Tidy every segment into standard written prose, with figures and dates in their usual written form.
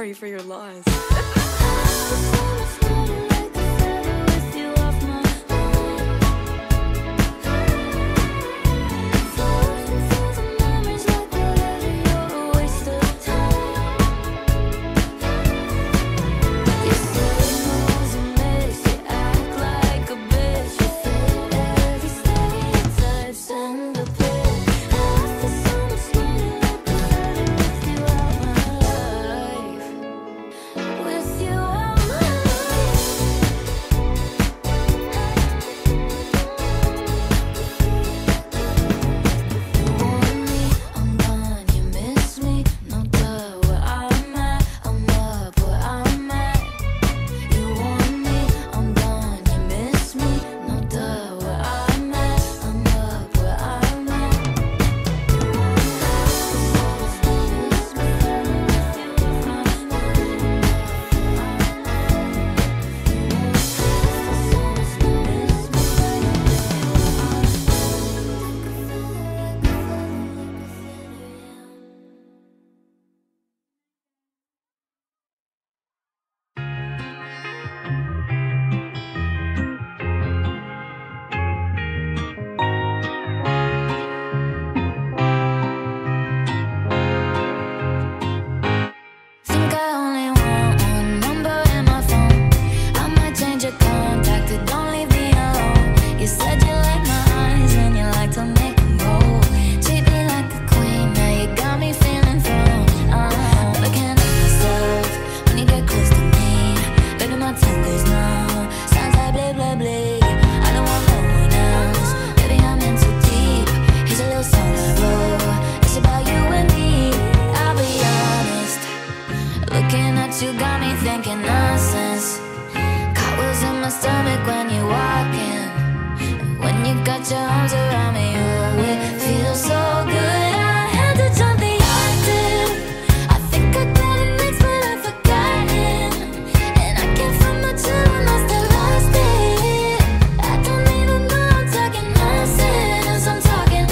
sorry for your loss. You got me thinking nonsense. Cartwheels in my stomach when you walk in. When you got your arms around me, oh, it feels so good. I had to jump the octave. I think I got it next, but I've forgotten. And I can't find my tune, I still lost it. I don't even know I'm talking nonsense. I'm talking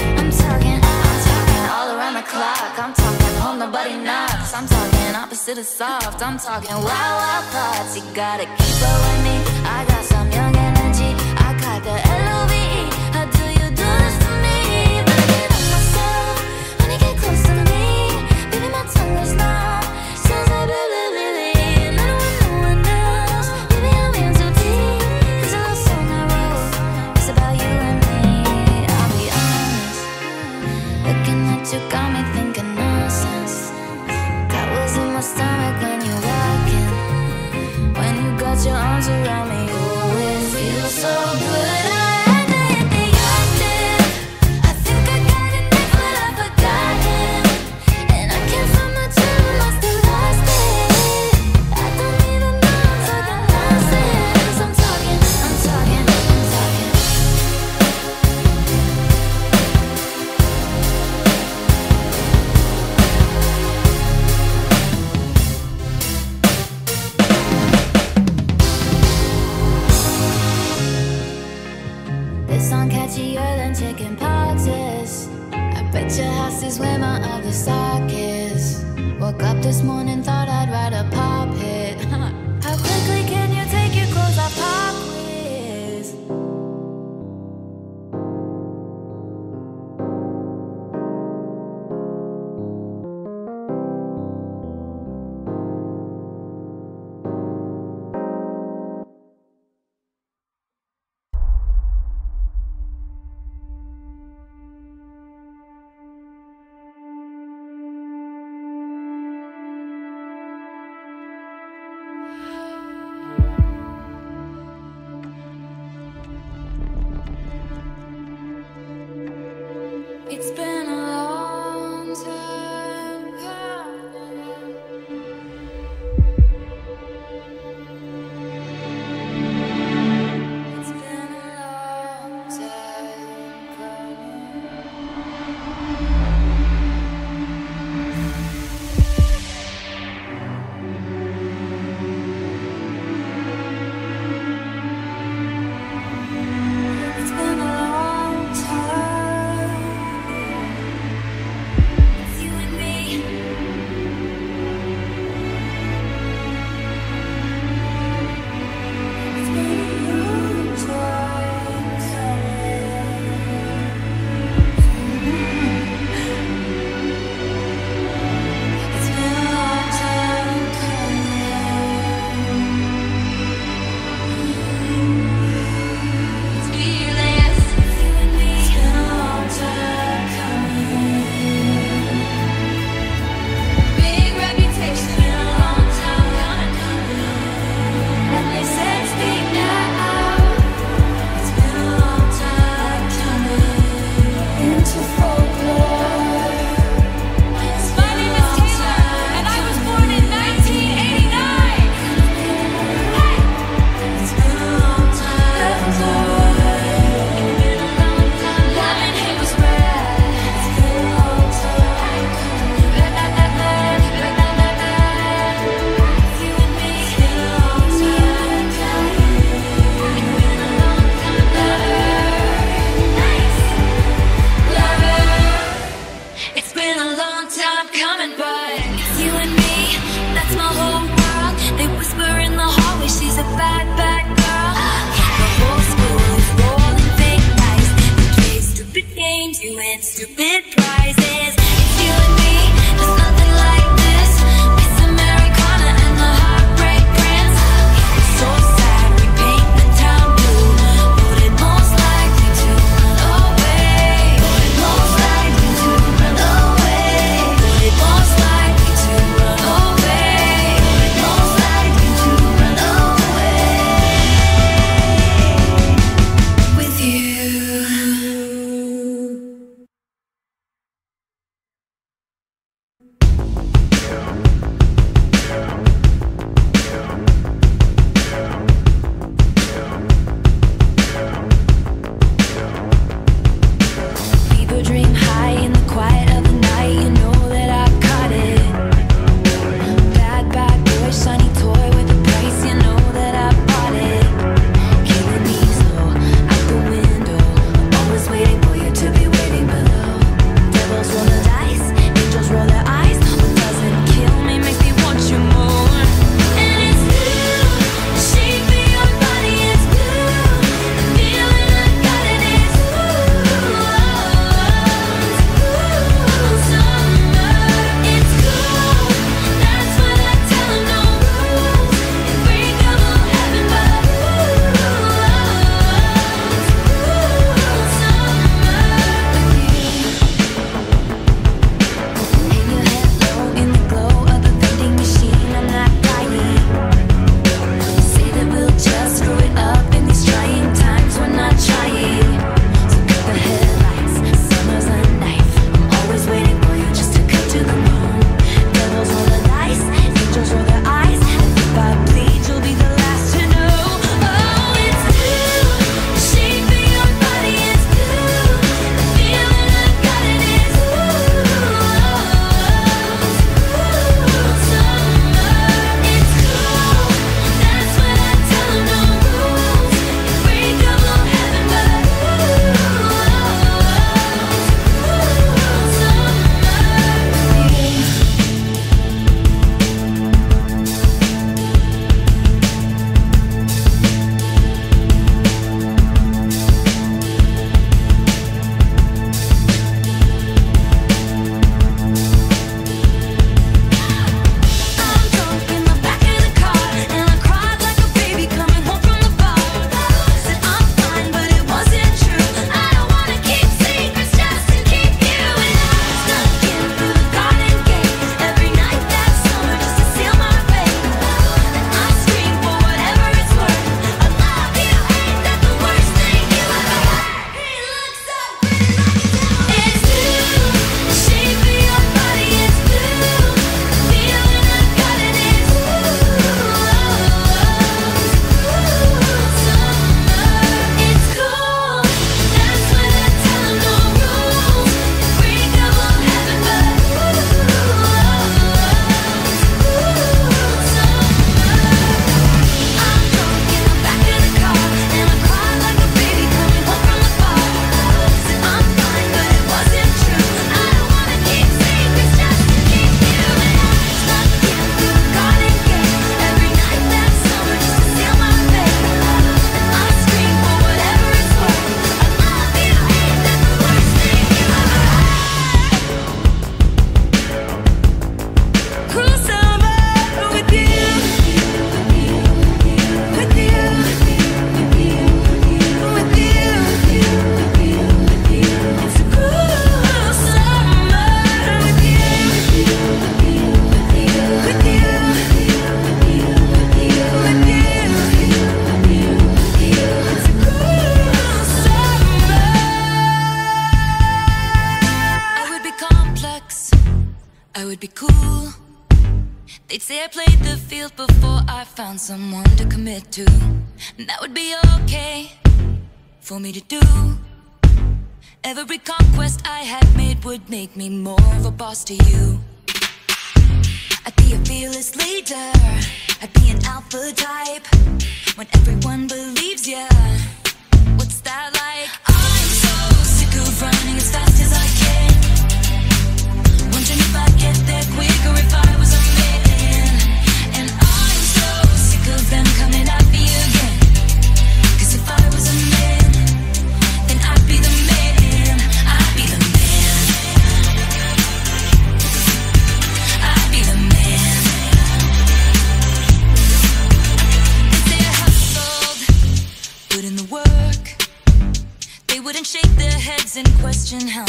all around the clock. I'm talking home, nobody knocks. I'm talking opposite of soft. I'm talking wild, wild thoughts. You gotta keep up with me. I got some young energy. I got the L-O-V-E. How do you do this to me? But I get on myself when you get close to me. Baby, my tongue goes numb. Sounds like blah, blah, blah, blah. And I don't want no one else. Baby, I'm in too deep. There's a little song I wrote. It's about you and me. I'll be honest. Looking at you got me thinking nonsense. In my stomach when you walk in. When you got your arms around me, oh, it feels so good. I had to hit the octave. I think I got it next, but I've forgotten. And I can't find my tune, I still lost it. I don't even know I'm talking nonsense. I'm talking. This song catchier than chicken poxes. I bet your house is where my other sock is. Woke up this morning, thought I'd write a pop hit. How quickly can you take your clothes off? Pop quiz. It's been a long time coming. It's been a long time coming. It's been a long time. games, you win stupid prizes. It's you and me, there's nothing like this. Miss Americana and the Heartbreak Prince. It's so sad, we paint the town blue. Voted most likely to run away. Voted most likely to run away. Voted most likely to run away. Voted most likely to run away with you. People dream high in the quiet of the night. You know that I caught it. Bad boy, shiny toy with a price. You know that I bought it. Killing me slow out the window. I'm always waiting for you to be waiting below. Devils roll the dice, angels roll their eyes. What doesn't kill me makes me want you more. And it's blue, the shape of your body is blue. The feeling I got it is summer. It's cool, that's what I tell 'em, no rules. Unbreakable heaven, but summer with you. Hang your head low in the glow of the vending machine. I'm not dying. Say that we'll just screw it up in these trying times. We're not trying. So cut the headlights. Summer's a knife. I'm always waiting for you just to cut to the bone. Devils roll the dice, angels roll their eyes. And if I bleed, you'll be the last to know. Oh, it's blue. The shape of your body is blue. The feeling I got it is summer. It's cool. That's what I tell 'em, no rules. Unbreakable heaven, but I'm drunk in the back of the car, and I cried like a baby coming home from the bar. Said I'm fine, but it wasn't true. I don't wanna keep secrets just to keep you. And I snuck in through the garden gate every night that summer just to seal my fate. And I scream for whatever it's worth. I love you, ain't that the worst thing you ever heard? He looks so pretty, it's blue. The shape of your body is blue. The feeling I got it is summer. It's cool. That's what I tell 'em, no rules. Unbreakable heaven, but I'm drunk in the back of the car, and I cried like a baby coming home from the bar. Said I'm fine, but it wasn't true. I don't wanna keep secrets just to keep you. And I snuck in through the garden gate every night that summer just to seal my fate. And I scream for whatever it's worth. I love you, ain't that the worst thing you ever heard? Cruel summer with you, with you, with you. It's a cruel summer with you, with you, with you. It's a cruel summer. I would be complex, I would be cool. They'd say I played the field before I found someone to commit to. And that would be okay for me to do. Every conquest I had made would make me more of a boss to you. I'd be a fearless leader, I'd be an alpha type. When everyone believes ya, what's that like? I'm so sick of running as fast as I can. Wondering if I'd get there quicker if I was a man. And I'm so sick of them coming at me again. 'Cause if I was a man, then I'd be the man. I'd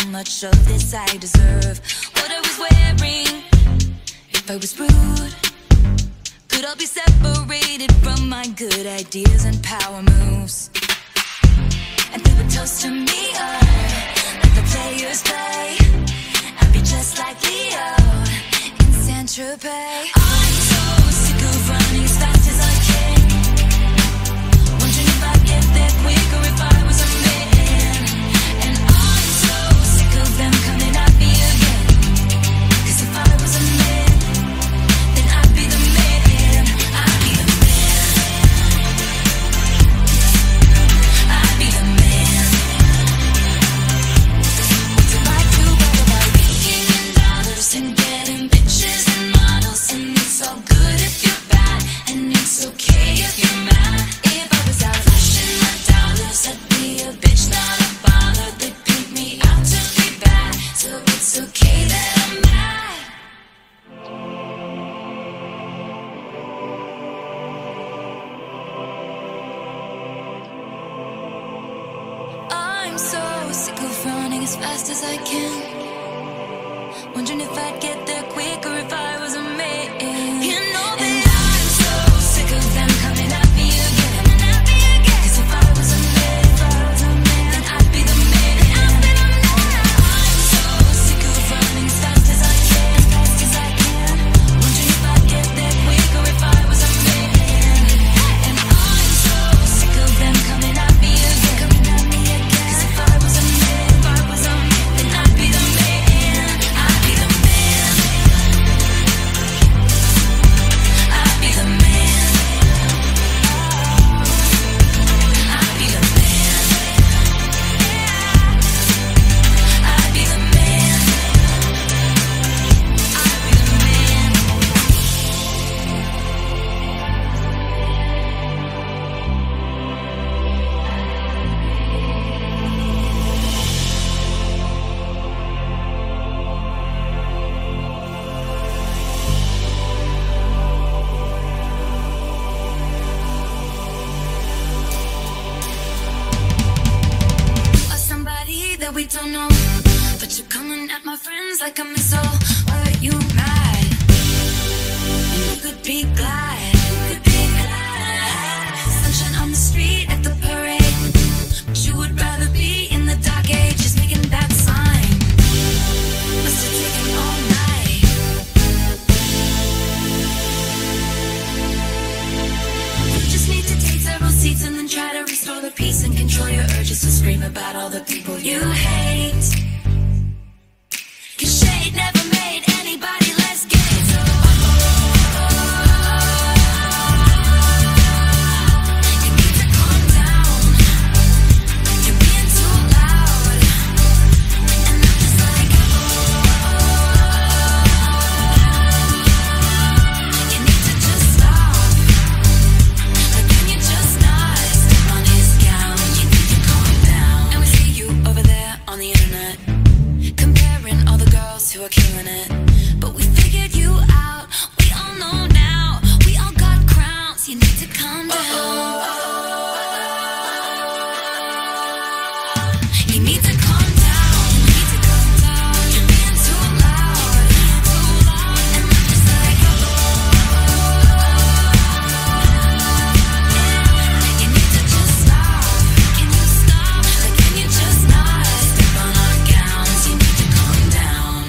much of this I deserve. What I was wearing, if I was rude, could all be separated from my good ideas and power moves. And they would toast to me up, let the players play. I'd be just like Leo in Saint-Tropez. I'm so sick of running as fast as I can, wondering if I'd get there quick or if I was a man. And I'm so sick of them coming at me again, 'cause if I was a man, then I'd be the man. I'd be the man. I'd be the man. What's it like to brag about making in dollars and getting bitches and models? And it's all good if you're bad, and it's okay if you're mad. If I was out flashing my dollars, I'd be a bitch, not a baller. They'd paint me out to be bad, so it's okay that I'm mad. I'm so sick of running as fast as I can, wondering if I'd get there quick or if I was a man. You know that I'm so sick of them coming at me again, 'cause if I was a man, then I'd be the man. I'm so sick of running as fast as I can, wondering if I'd get there quick or if I was a man. And I'm so sick of them coming at me again, 'cause if I was a man, then I'd be the man. I'd be the man. I'd be the man. I'd be the man. I'd be the man. I'd be the man. Or somebody that we don't know, but you're coming at my friends like a missile. Were you mad? And you could be glad. Sunshine on the street at the parade, but you would rather be in the dark ages making that sign. Must have taken all night. You just need to take several seats and then try to restore the peace and control your urges to scream about all the people you hate. 'Cause shade never made anybody less gay. So you need to calm down. You're being too loud, and I'm just like, you need to just stop. Like, can you just not step on his gown? You need to calm down. And we see you over there on the internet, comparing all the girls who are killing it. But we figured you out. We all know now. We all got crowns. You need to calm down. You need to calm down. You're being too loud. And I'm just like, you need to just stop. Can you stop? Like, can you just not step on our gowns? You need to calm down.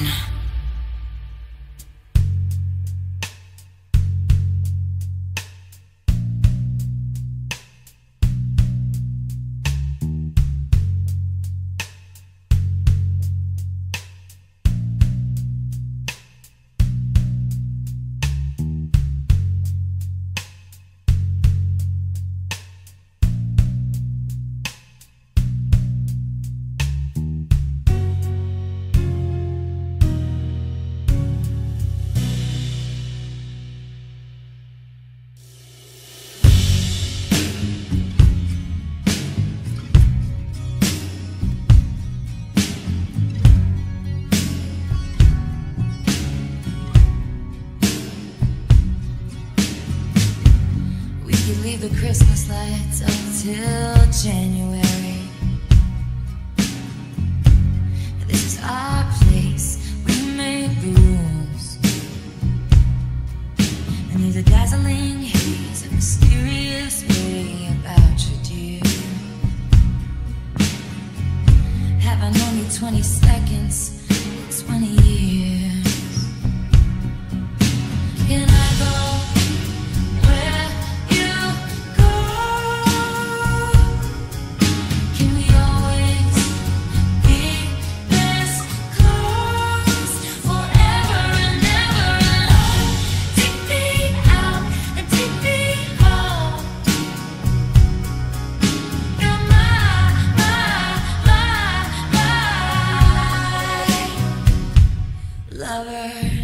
leave the Christmas lights up till January. This is discovered.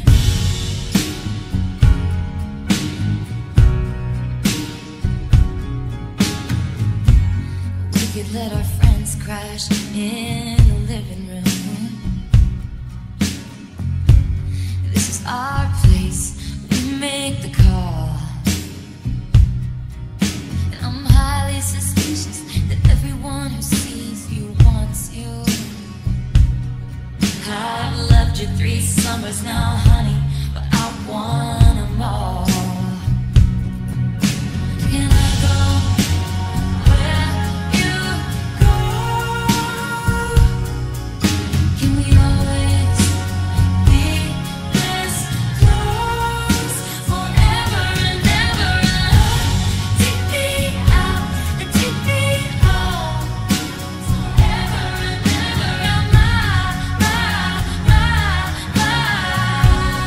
We could let our friends crash in the living room. This is our place, we make the call. And I'm highly suspicious that everyone who sees you wants you. I've loved you 3 summers now, honey, but I want them all. Can I go where you go? Can we always be this close forever and ever? Take me out and take me home forever and ever. My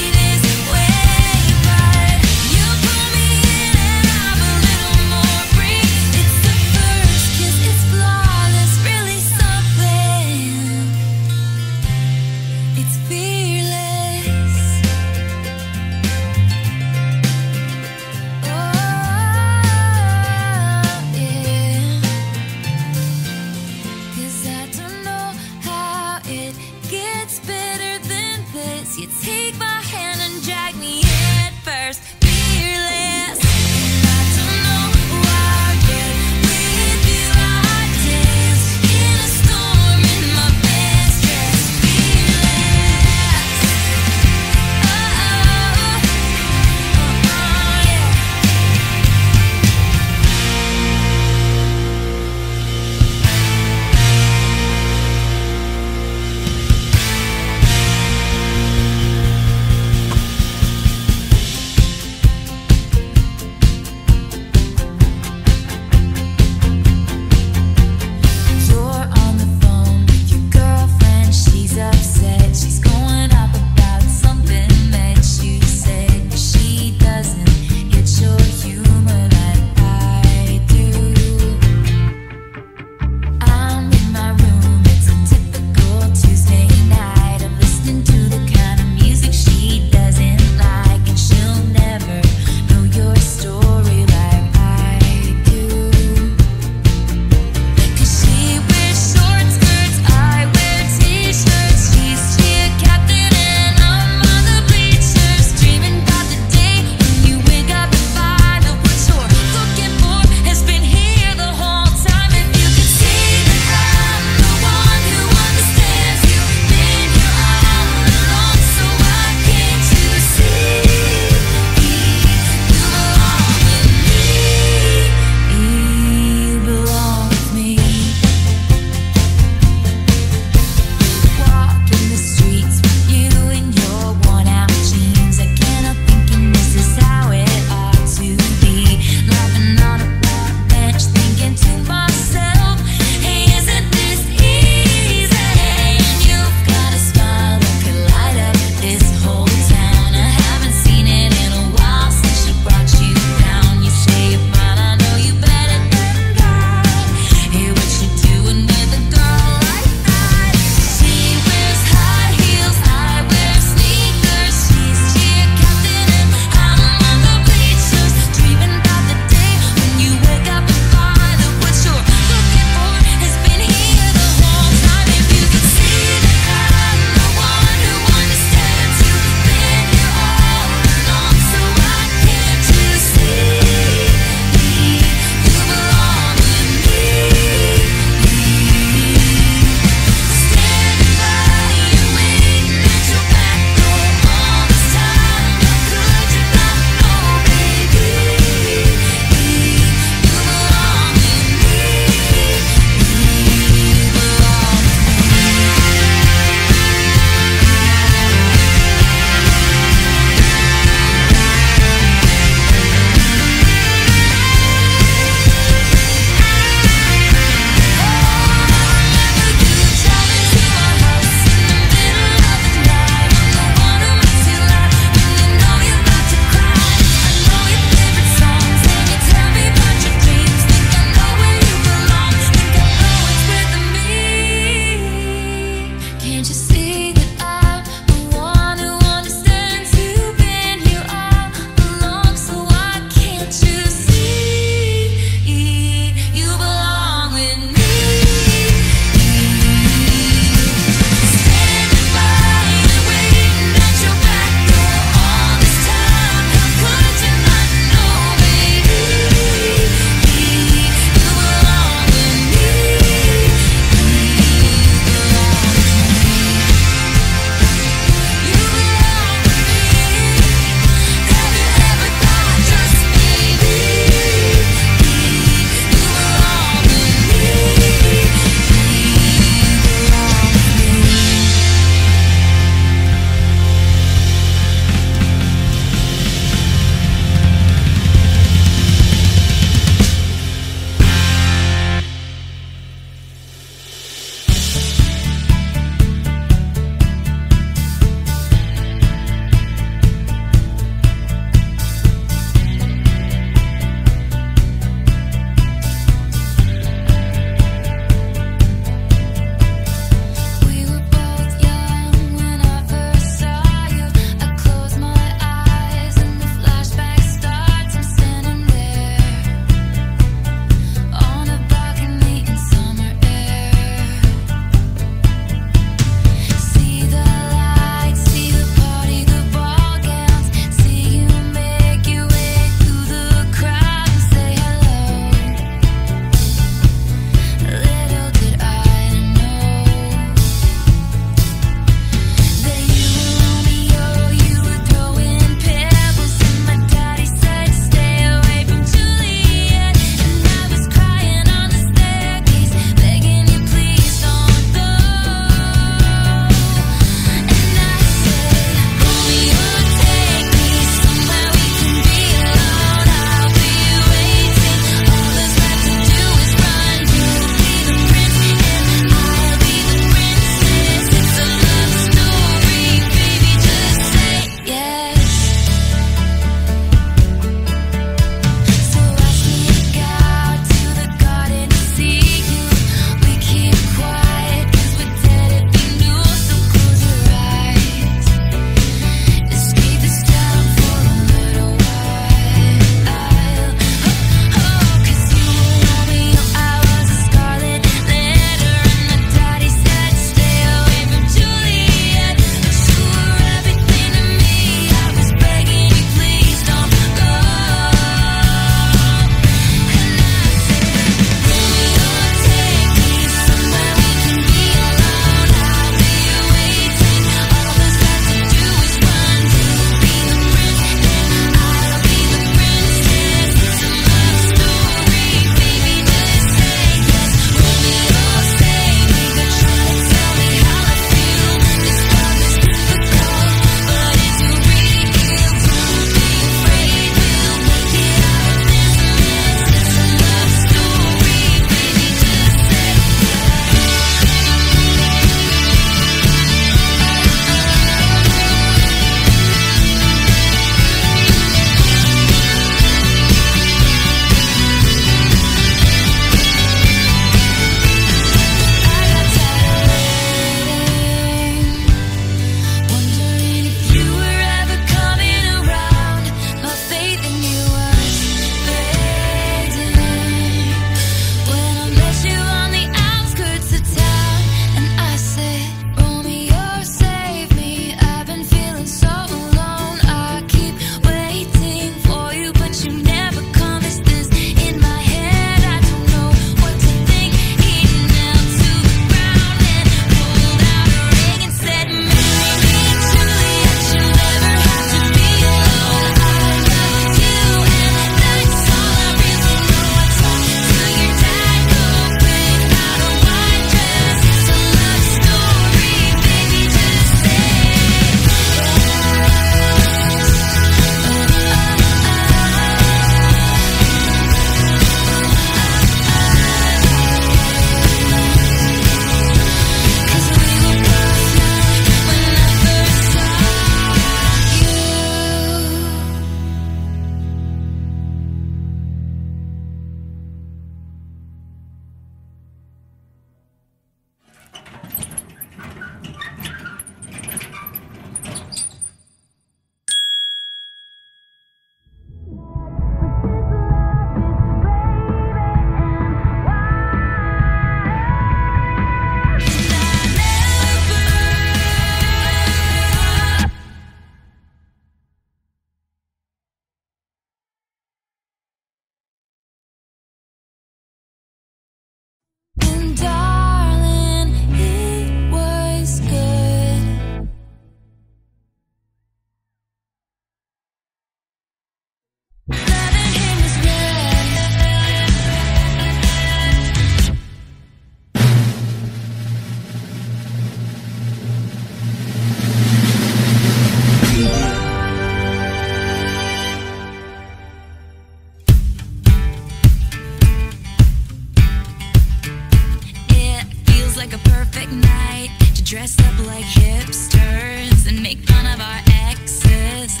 Dress up like hipsters and make fun of our exes.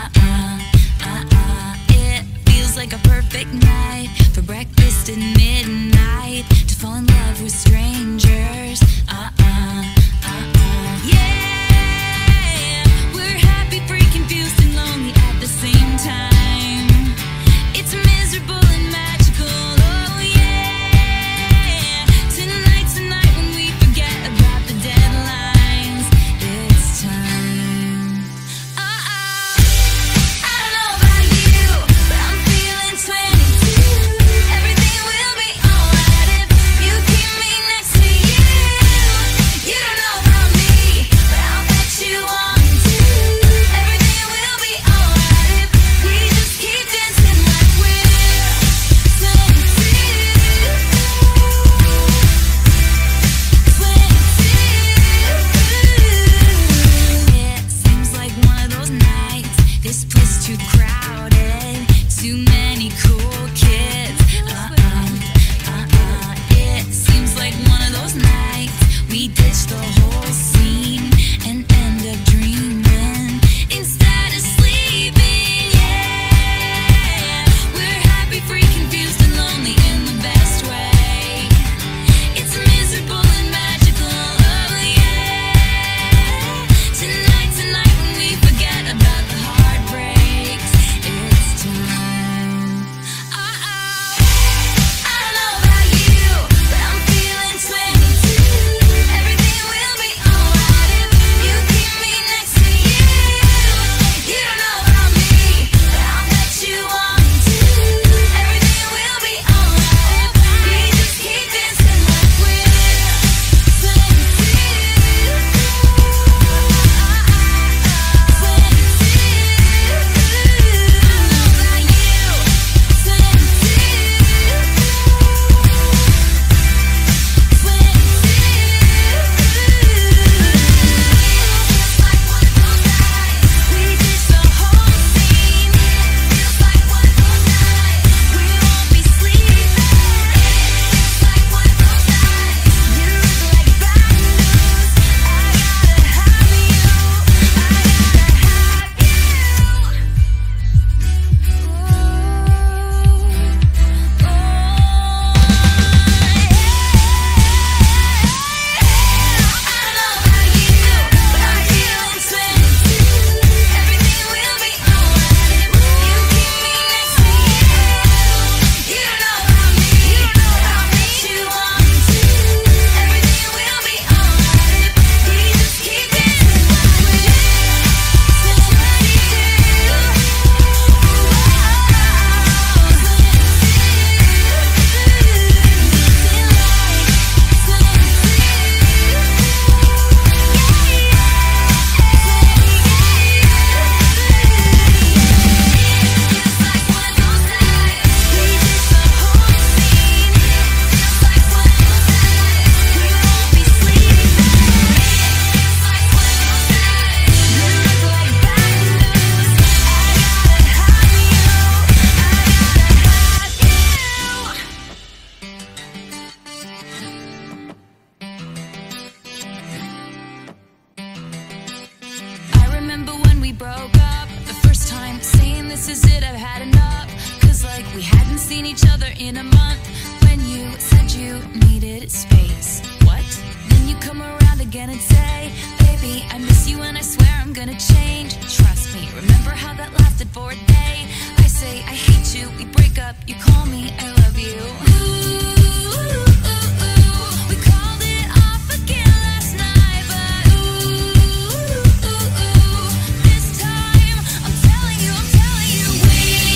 It feels like a perfect night for breakfast at midnight, to fall in love with strangers. Yeah, we're happy, free, confused, and lonely at the same time. It's miserable and magical. Oh yeah, tonight's the night when we forget about the deadlines. It's time. I don't know about you, but I'm feeling 22. Everything will be alright if you keep me next to you. You don't know about me, but I'll bet you want to. Everything will be alright if we just keep dancing like we're 22. It seems like one of those nights. This place too crowded, too many cool kids. It seems like one of those nights we ditch the whole scene and end up dreaming instead of sleeping. Yeah, we're happy, free, confused, and lonely in the best way. It's miserable and magical. Oh yeah, tonight's the night when we forget about the heartbreaks. It's time. I don't know about you, but I'm feeling 22. Everything will be alright if you keep me next to you. You don't know about me, but I'll bet you want to. Everything will be alright if we just keep dancing like we're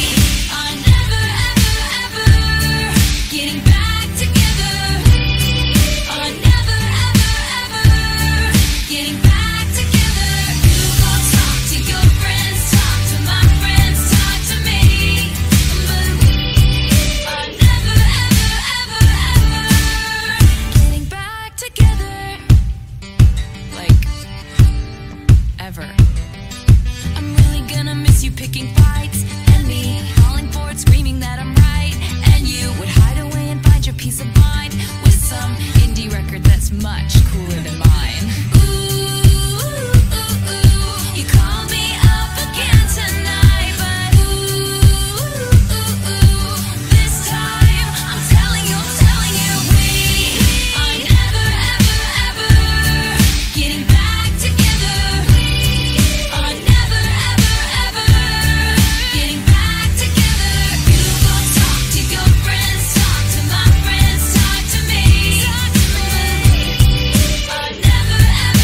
'cause peace of mind with some indie record that's much cooler than mine. Ooh, you call me up again tonight, but this time I'm telling you, we are never, ever, ever getting back together. Are never, ever, ever getting back together. You go talk to your friends, talk to my friends, talk to me. Are never, ever.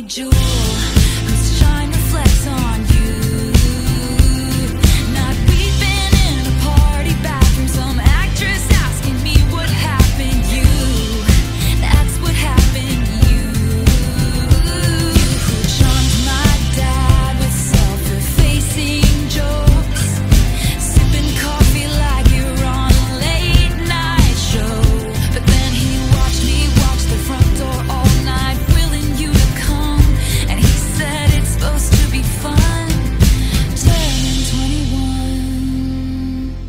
only jewel whose shine reflects on you. Not weeping in a party bathroom, some actress asking me what happened. You, that's what happened. You who charmed my dad with self-effacing jokes, sipping coffee like you're on a late night show. But then he watched me watch the front door all night, willing you to come, and he said it's supposed to be fun. Turning 21.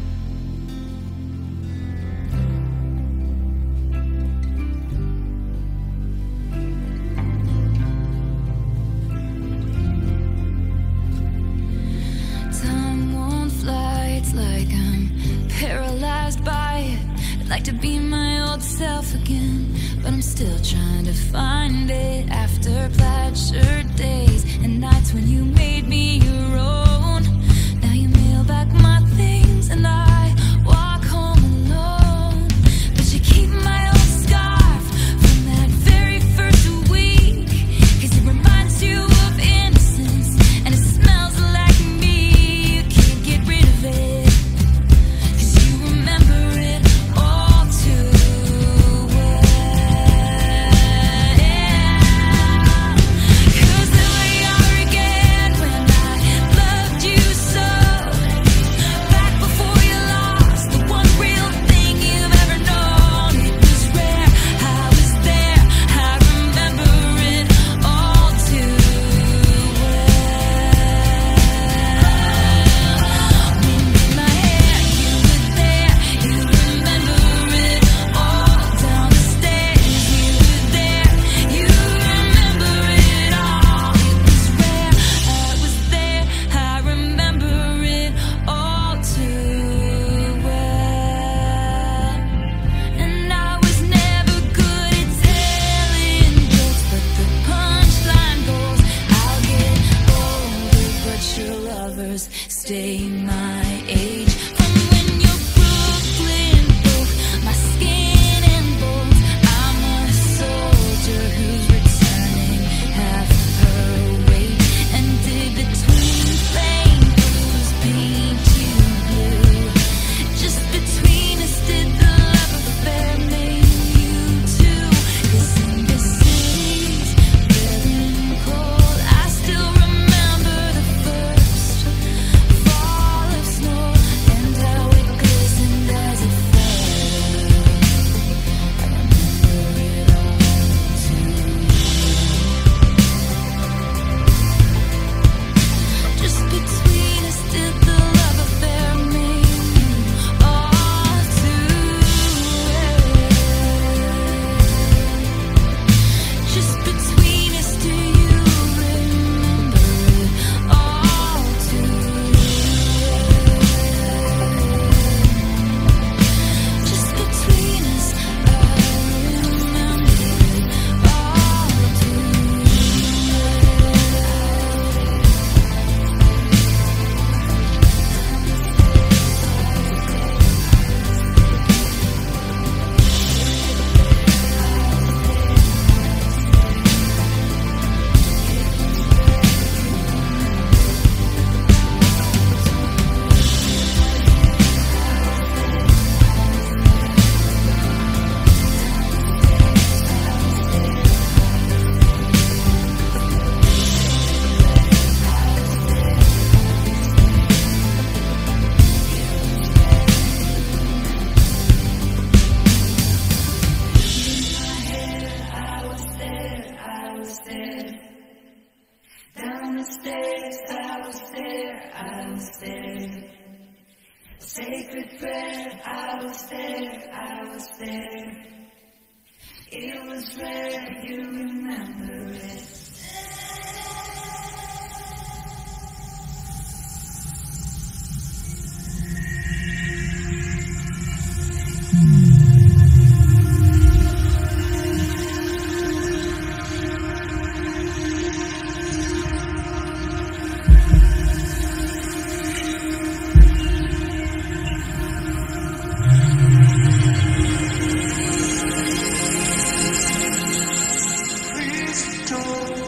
Time won't fly, it's like I'm paralyzed by it. I'd like to be my old self again, but I'm still trying to find it. After plaid shirt days and nights when you made me your own, now you mail back my things and I walk home alone. But you keep my old scarf from that very first week, 'cause it reminds you of innocence and it smells like me. You can't get rid of it, 'cause you remember it all too well. 'Cause there we are again when I loved you so. Back before you lost the one real thing you've ever known. It was rare, I was there, I remember it all too well. Wind in my hair, you were there, you remember it all. Down the stairs, you were there, you remember it all. It was rare, I was there, I remember it all too well. And I was never good at telling jokes, but the punchline goes, I'll get older, but your lovers stay my age. From when your Brooklyn broke my skin and bones, I'm a soldier who's returning half her weight. And did the twin flame blues paint you blue? Just between us, did the love affair make you too? 'Cause in the city's getting cold, I still remember the first fall of snow and how it glistened as it fell. I remember it all too. Just between us, did the love affair make you all too well? Just between us, do you remember it all too well? Just between us, I remember it all too Down the stairs, I was there, I was there. Sacred prayer, I was there, I was there. It was rare, you remember it. Don't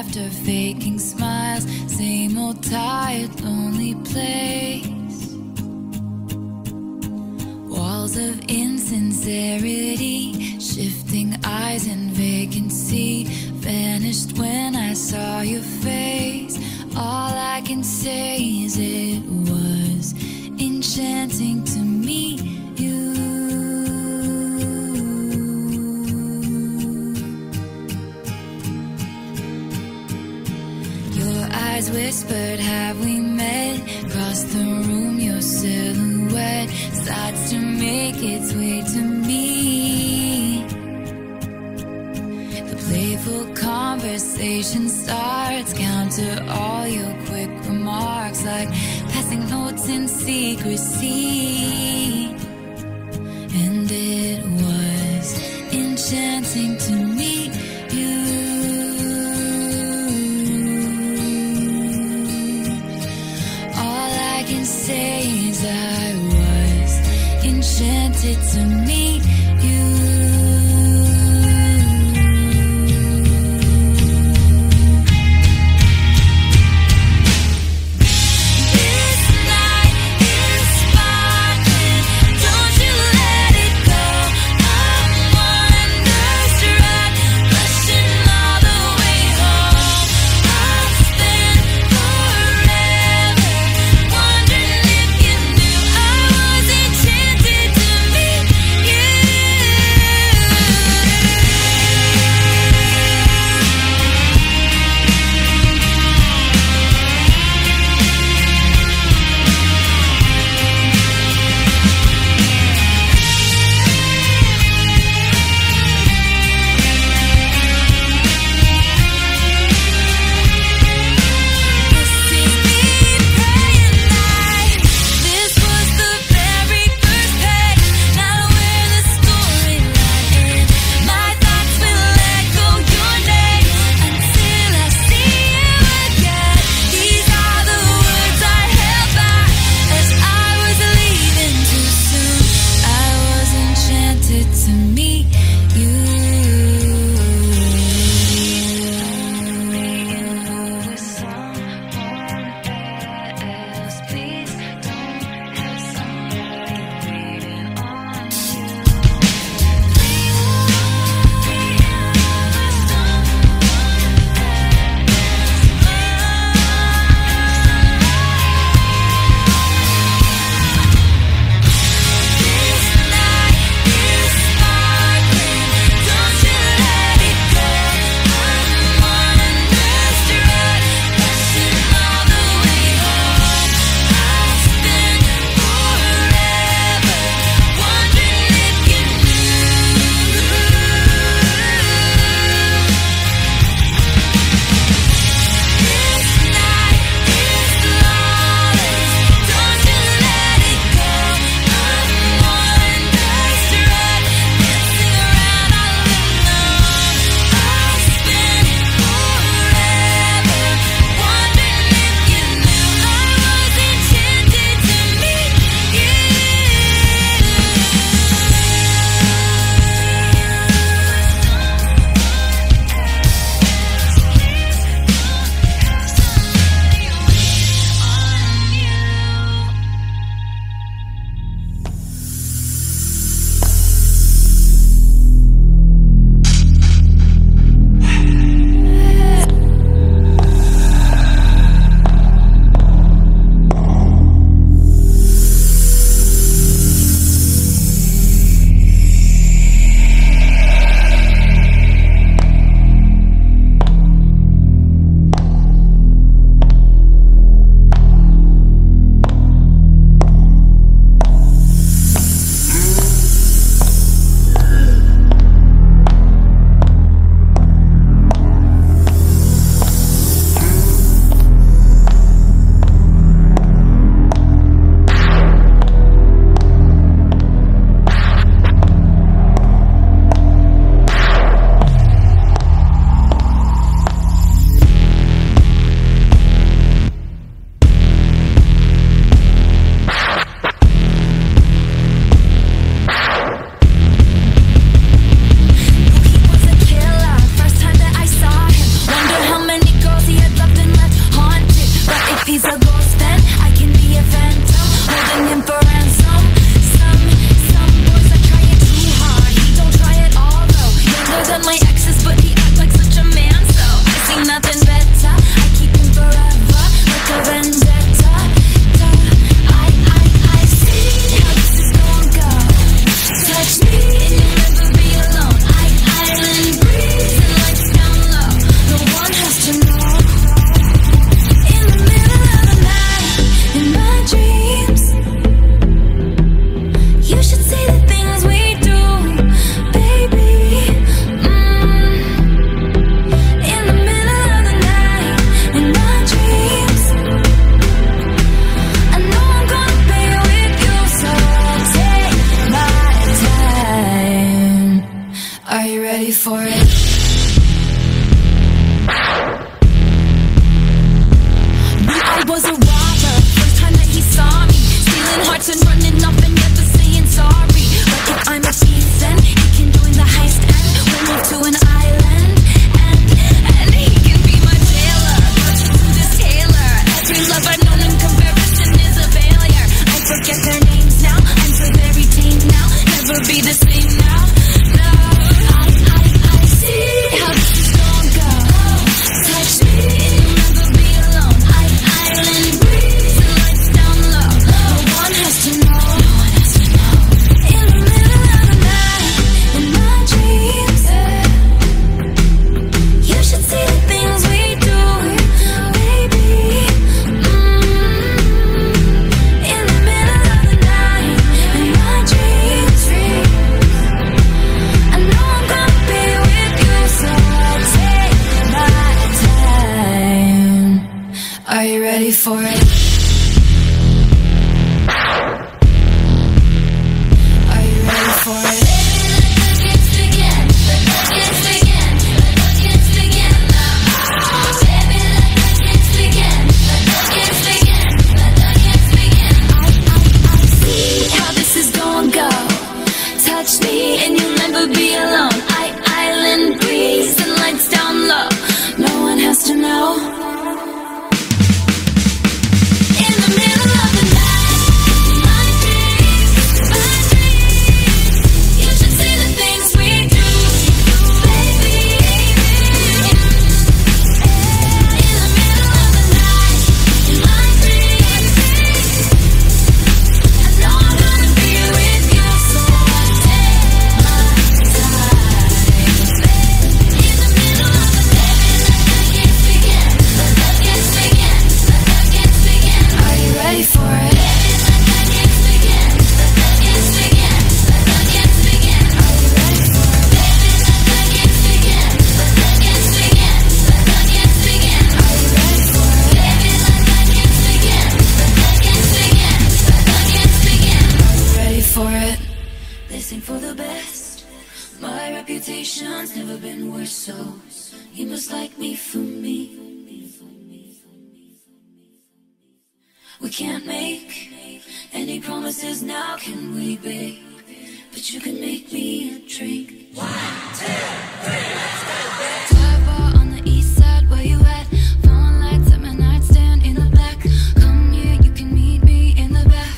laughter, faking smiles, same old tired, lonely place. Walls of insincerity, shifting eyes and vacancy, vanished when I saw your face. All I can say is it was enchanting to meet you. Your eyes whispered, have we met? Across the room, your silhouette starts to make its way to me. The playful conversation starts, counter all your quick remarks like passing notes in secrecy. And it was enchanting to meet you. All I can say is I was enchanted to meet you. Don't you let it go. I'm wonderstruck. I was a robber, first time that he saw me, stealing hearts and running off and never saying sorry. But if I'm a thief, then he can join the heist and we'll move to an island, and he can be my jailer. Got you to this tailor. Every love I've known in comparison is a failure. I forget their names now, I'm so very tame now, never be the same now. No, I see how this is gonna go. Touch me and you'll never be alone. Island breeze and lights down low. No one has to know. In the middle of the night, in my dreams, you should see the things we do, baby. In the middle of the night, in my dreams, I know I'm gonna be with you, so I'll take my time. Are you ready for it? Are you ready for it? Let's begin. Let's begin. Let's begin now. Baby, let's begin. Let's begin. Let's begin. I see how this is gonna go. Touch me and you'll never be alone. Island breeze and lights down low. No one has to know. In the middle of the night, my dreams, you should see the things we do, baby. In the middle of the night, my dreams, I know I'm gonna be with you, so I'll take my time. In the middle of the night, let's begin. Let's begin. Let's begin. Are you ready for it? Let's begin. Let's begin. Let's begin. Are you ready for it? Let's begin. Let's begin. Let's begin. Are you ready for it? Let's begin. Let's begin. Let's begin. Are you ready for it? Listen for the best. My reputation's never been worse, so you must like me for me. We can't make any promises now, can we, babe? But you can make me a drink. 1, 2, 3, let's go, babe. Dive bar on the east side, where you at? Phone lights at my nightstand in the back. Come here, you can meet me in the back.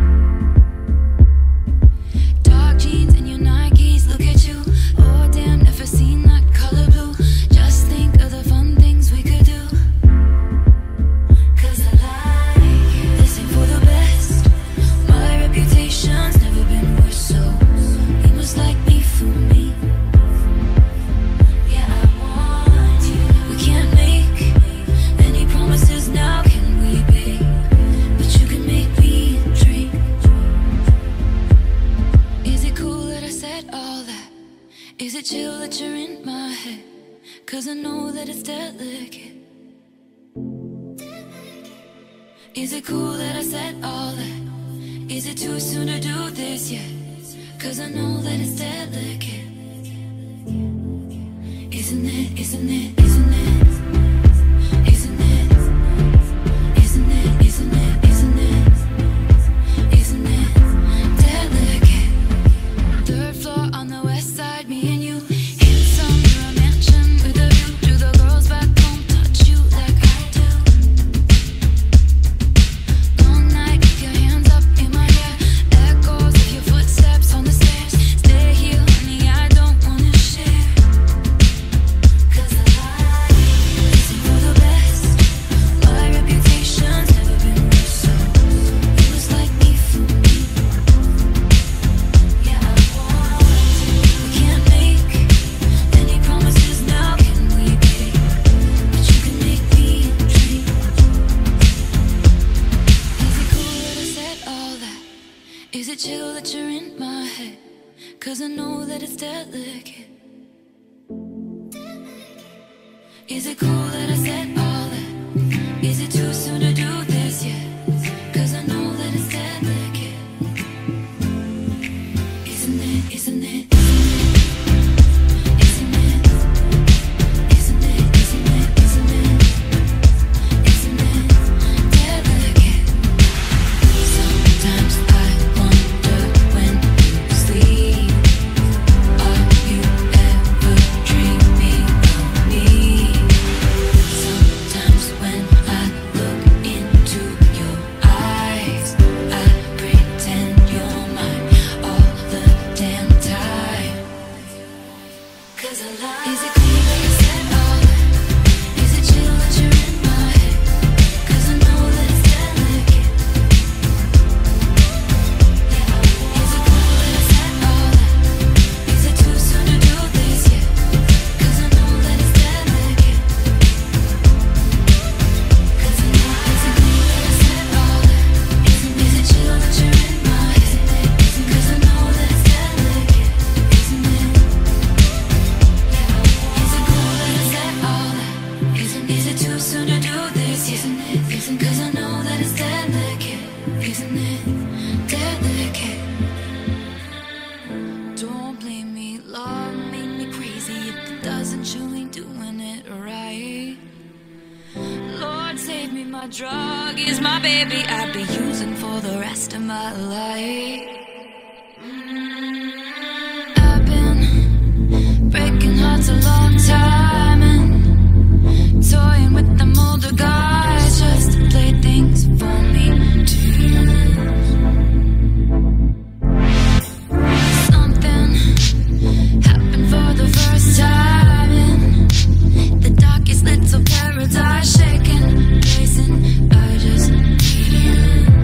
Dark jeans and your Nikes, look at you. Oh damn, never seen that color blue. Just think of the fun things we could do. 'Cause I like this ain't for the best. My reputation's never been worse, so you must like me for me. Yeah, I want you. We can't make any promises now, can we, babe? But you can make me a drink. Is it cool that I said all that? Is it chill that you're in my head? 'Cause I know that it's delicate. Is it cool that I said all that? Is it too soon to do this yet? 'Cause I know that it's delicate. Isn't it? Isn't it? Isn't it? Isn't it? Isn't it? Isn't it? Isn't it? Isn't it delicate? 3rd floor on the west side, me and you. Handsome, you're a mansion with a view. Do the girls back home touch you like I do? Long night with your hands up in my hair. Echoes of your footsteps on the stairs. Stay here, honey, I don't wanna share. 'Cause I like listen for the best. My reputation's never been worse, so you must like me for me. Yeah, I want you. We can't make any promises now, can we, babe? But you can make me a drink. Is it cool that I said all that? Is it chill that you're in my head? 'Cause I know that it's delicate. Is it cool that I said all that? Is it too soon to do this yet? 'Cause I know that it's delicate. Isn't it? Isn't it? Isn't it? Isn't it? Isn't it? Isn't it? Isn't it? Is it cool that you said all that? Is it chill that you're in my head? 'Cause I know that it's delicate. Is it cool that you said all that? Is it too soon to do this yet? 'Cause I know that it's delicate. 'Cause I know. Is it cool that you said all that? Is it chill that you're in my head? 'Cause I know that it's delicate, isn't it? Is it cool that you said all that? Is it too soon to do this yet? 'Cause I know that it's delicate, isn't it? Delicate. Don't blame me, love made me crazy. If it doesn't, you ain't doing it right. Lord save me, my drug is my baby. I'd be using for the rest of my life. I've been breaking hearts a long time and toying with them older guys just to play things for me to use. Something happened for the first time in the darkest little paradise, shaking, racing. I just need you.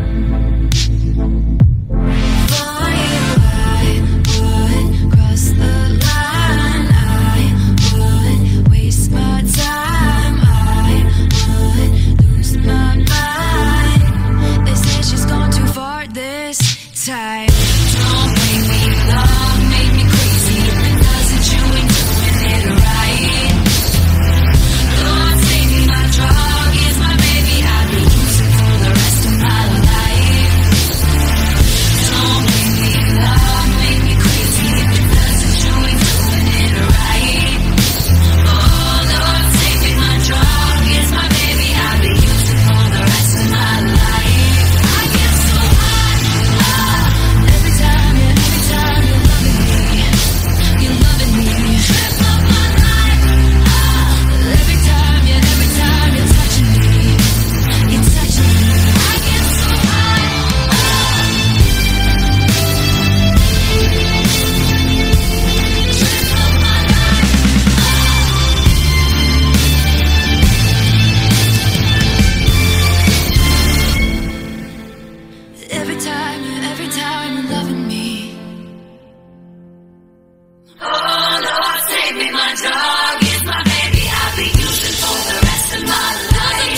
For you, I would cross the line. I would waste my time. I would lose my mind. They say she's gone too far this time. Don't blame me, love made me crazy. If it doesn't, you ain't doing it right. Lord save me, my drug is my baby. I'll be using for the rest of my life. Don't blame me, love made me crazy. If it doesn't, you ain't doing it right. Oh, Lord save me, my drug is my baby. I'll be using for the rest of my life. I get so high, every time you're loving me. You're loving me. Trip up my life. Every time you're touching me. You're touching me. I get so high. Trip up my life. Every time you're loving me. Oh, Lord, save me, my dog is my baby. I'll be using for the rest of my life.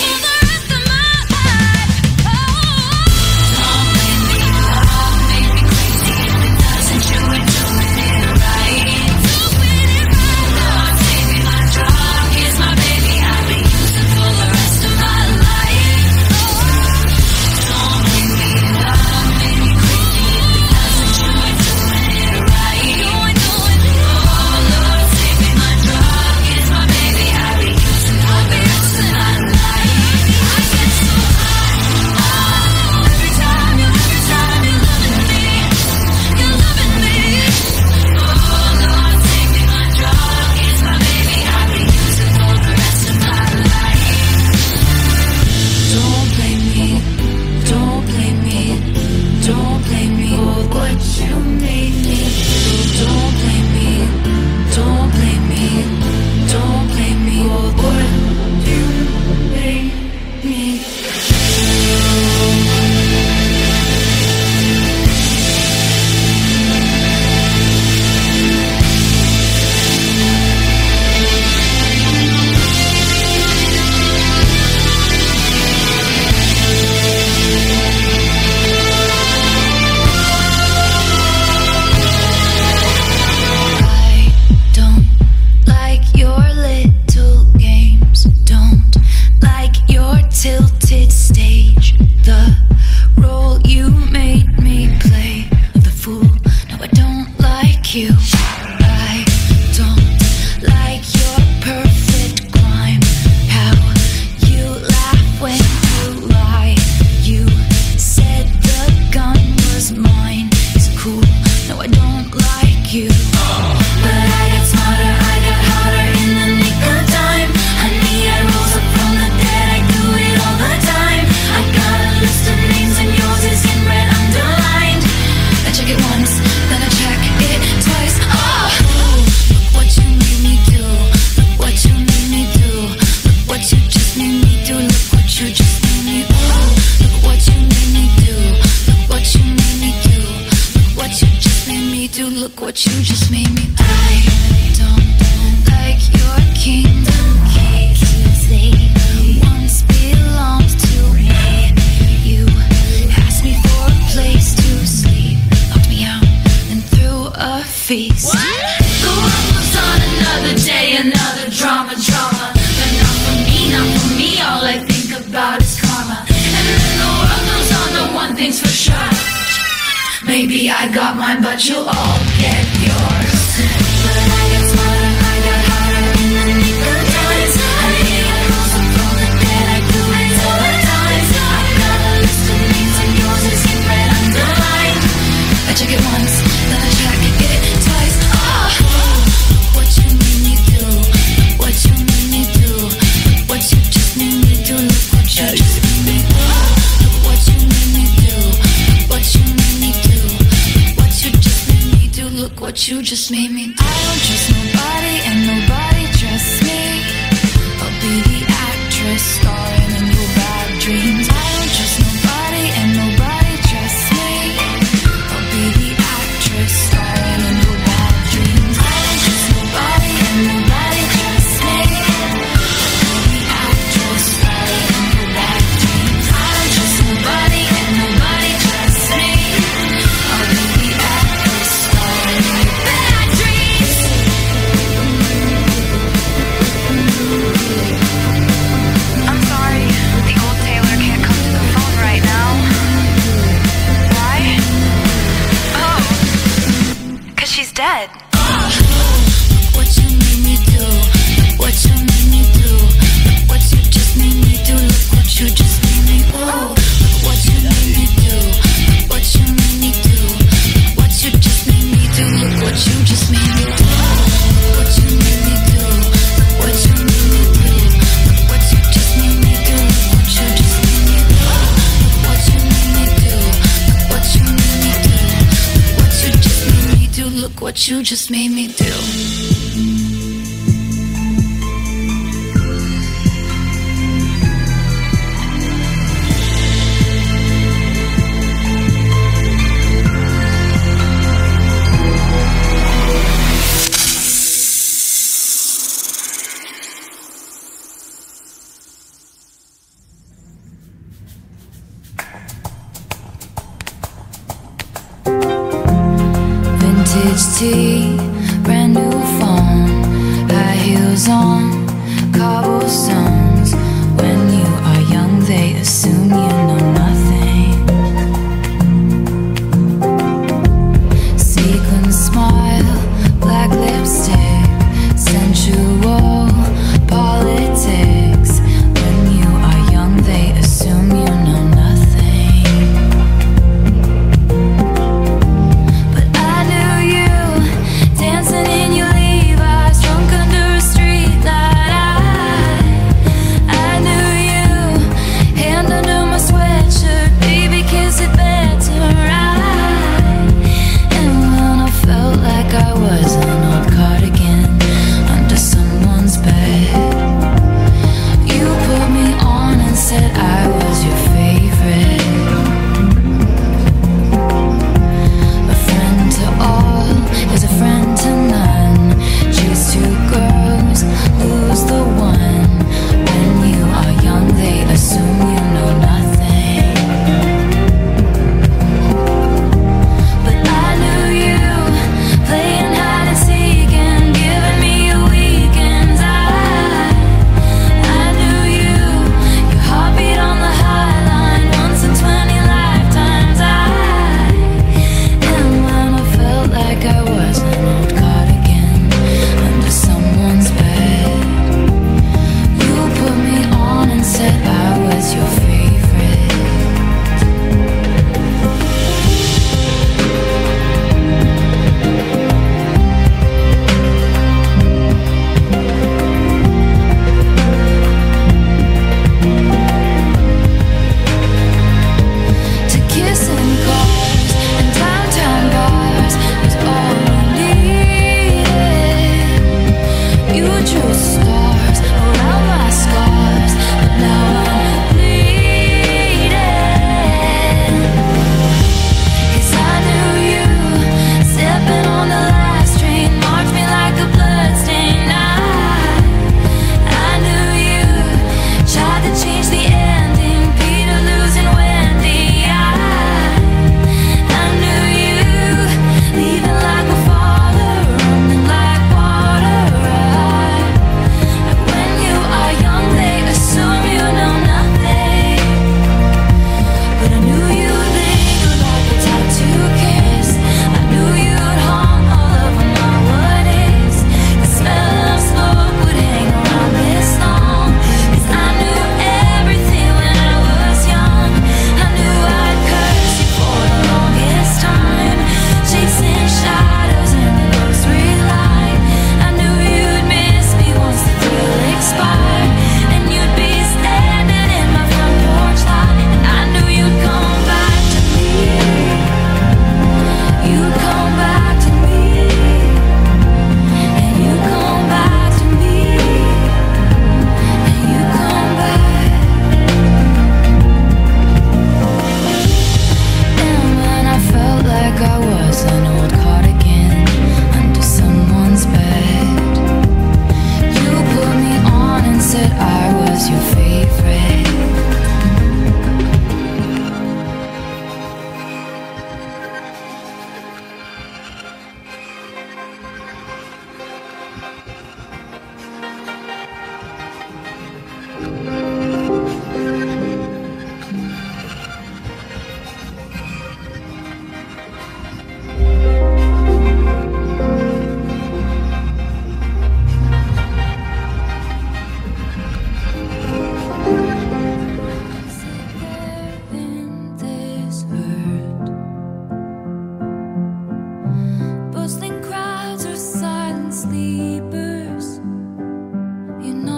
Don't blame me, love made me crazy. If it doesn't, you ain't doing it right. Lord, save me, my dog is my baby. I'll be using for the rest of my life. Don't blame me, love made me crazy. If it doesn't, you ain't doing it right. Oh, Lord, save me, my drug is my baby. I'll be using for the rest of my life. I get so high. Every time you're loving me. You're loving me. Oh, Lord, save me, my drug is my baby. I'll be using for the rest of my life. Don't blame me. Don't blame me. Don't blame me for what you made me do. Don't blame me. Don't blame me. Don't blame me for what you made me I don't like your little games. Don't like your tilted stage. The role you made me play of the fool. No, I don't like you. I don't like your perfect crime. How you laugh when you lie. You said the gun was mine. Is it cool? No, I don't like you. But I got smarter, I got harder in the drama, drama. But not for me, not for me. All I think about is karma. And then the world goes on, the one thing's for sure. Maybe I got mine, but you'll all get yours. But I get smarter, I got harder in the nick of time. I need a rules from the dead, I do it all the time. I've got a list of names and yours is in red underlined. I check it once, then I check it twice. Oh, what you made me do, what you made me do, what you just made me do, look what you just made me do. Look what you made me do, what you made me do, what you just made me do, look what you just made me do. I don't trust nobody and nobody trusts me. I'll be the actress starring in your bad dreams. I don't trust nobody and nobody trusts me. I'll be the actress starring in your bad dreams. I don't trust nobody and nobody trusts me. I'll be the actress starring in your bad dreams. I don't trust nobody and nobody trusts me. I'll be the actress starring in your bad dreams. I'm sorry, the old Taylor can't come to the phone right now. Why? Oh, 'cause she's dead. What you made me do, what you made me do, what you just made me do, look what you just made me do. What you made me do, what you made me do, what you just made me do, look what you just made me do. What you made me do, what you made me do, what you just made me do, look what you just made me do. What you made me do, what you made me do, what you just made me do, look what you just made me do. Vintage tea, brand new phone, high heels on, cobblestones. When you are young, they assume you know nothing. Sequin smile, black lipstick, sensual politics. When you are young, they assume you know nothing. But I knew you dancing in your Levi's, drunk under a street light. I knew you, hand under my sweater.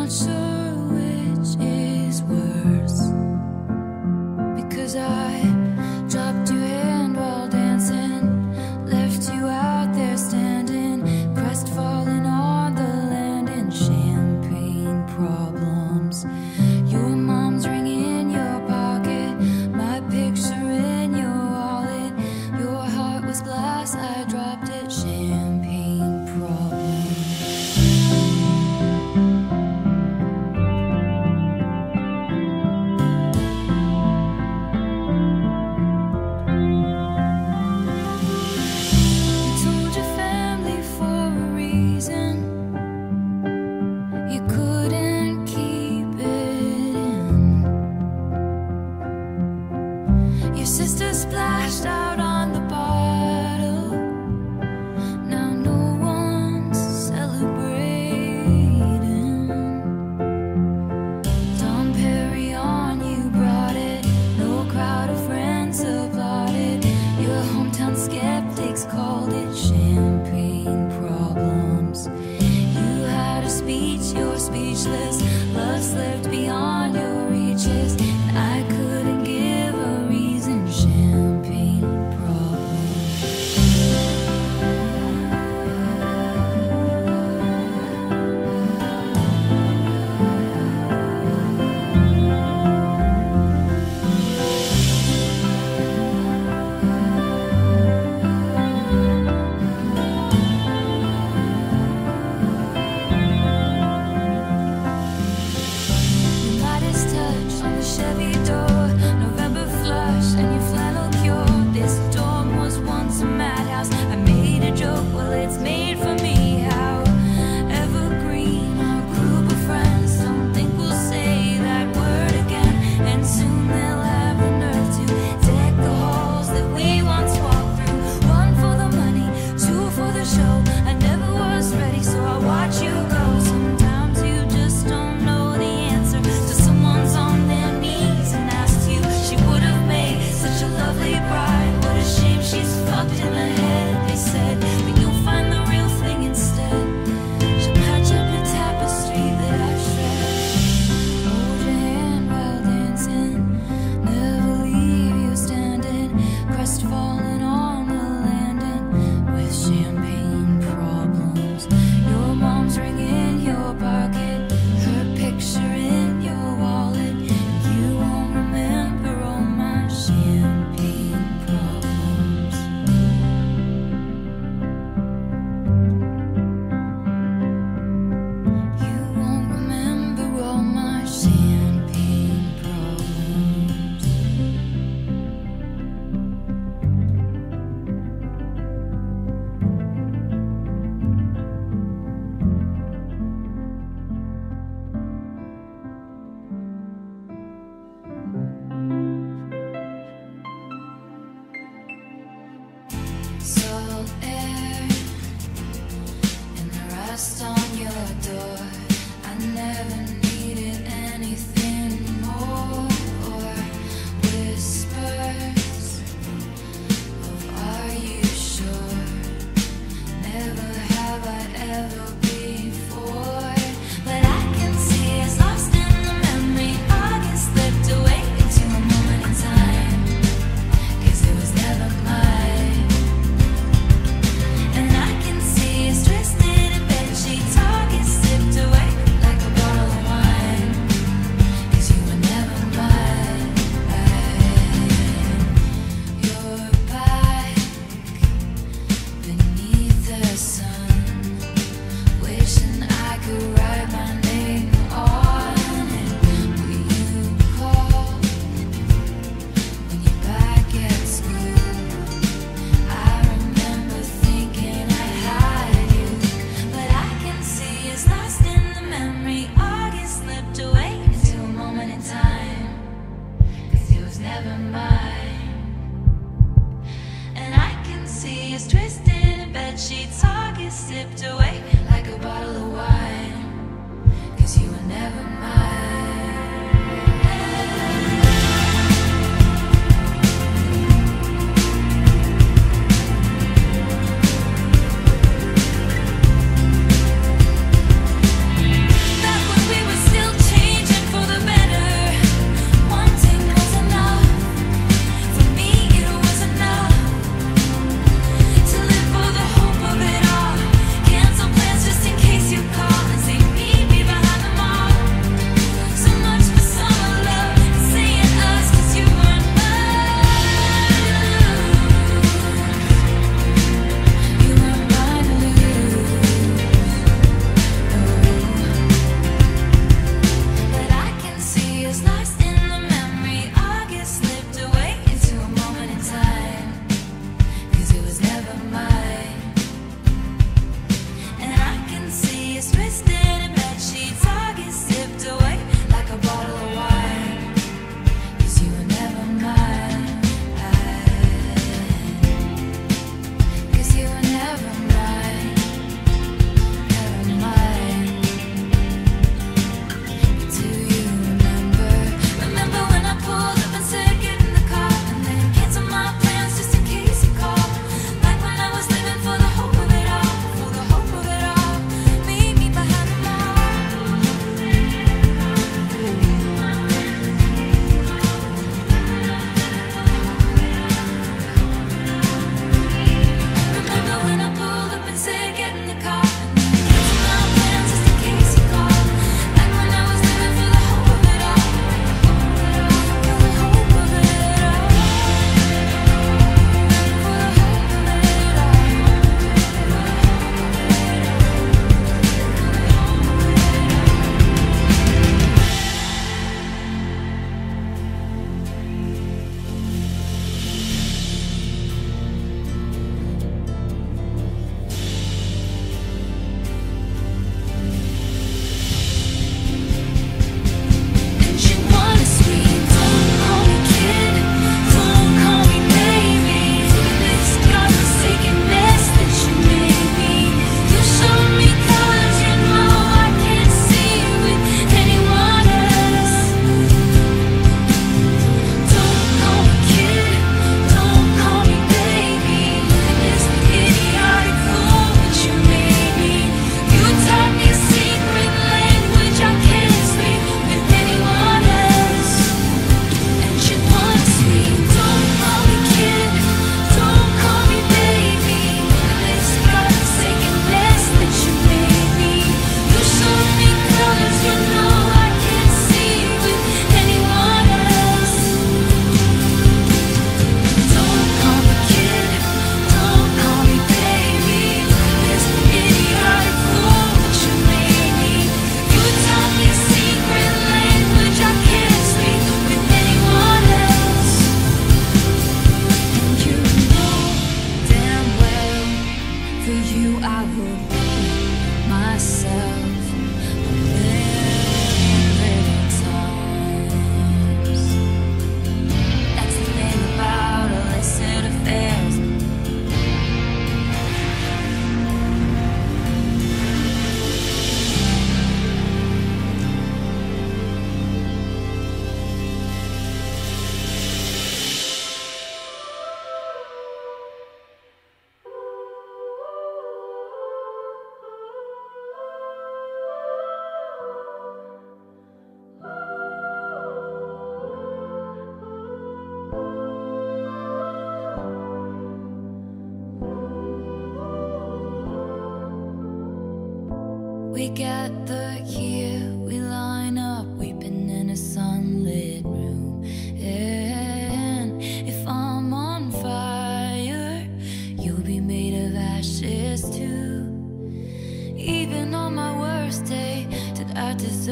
not sure which is worse, because I dropped your hand while dancing, left you out there standing, crestfallen on the land in champagne problems. Your mom's ring in your pocket, my picture in your wallet. Your heart was glass, I dropped it. Champagne problems. You told your family for a reason. You couldn't keep it in. Your sister splashed out on the bottle. Now no one's celebrating. Dom Perignon, you brought it. No crowd of friends applauded. Your hometown skeptics called it champagne problems. You had a speech, you're speechless. Love slipped beyond your reaches, and I couldn't give a reason. Champagne problems.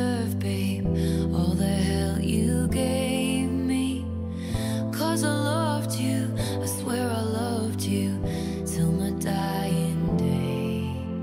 deserve, babe, all the hell you gave me. 'Cause I loved you, I swear I loved you till my dying day.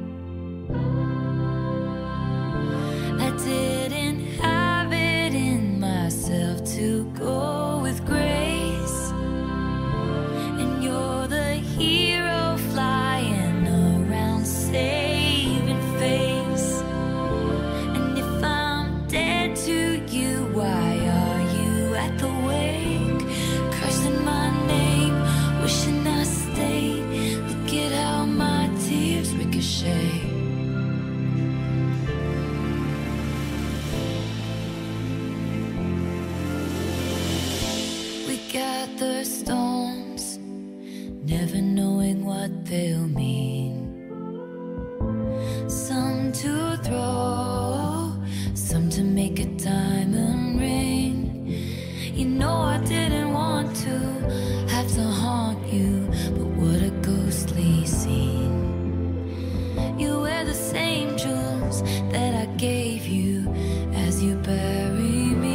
I didn't have it in myself to go with grace, and you're the hero flying around saving face. And if I'm dead to you, why are you at the wake, cursing my name, wishing I stayed? Look at how my tears ricochet. We gather stones, never knowing what they'll mean. Some to throw, some to make a diamond ring. You know I didn't want to have to haunt you, but what a ghostly scene. You wear the same jewels that I gave you as you bury me.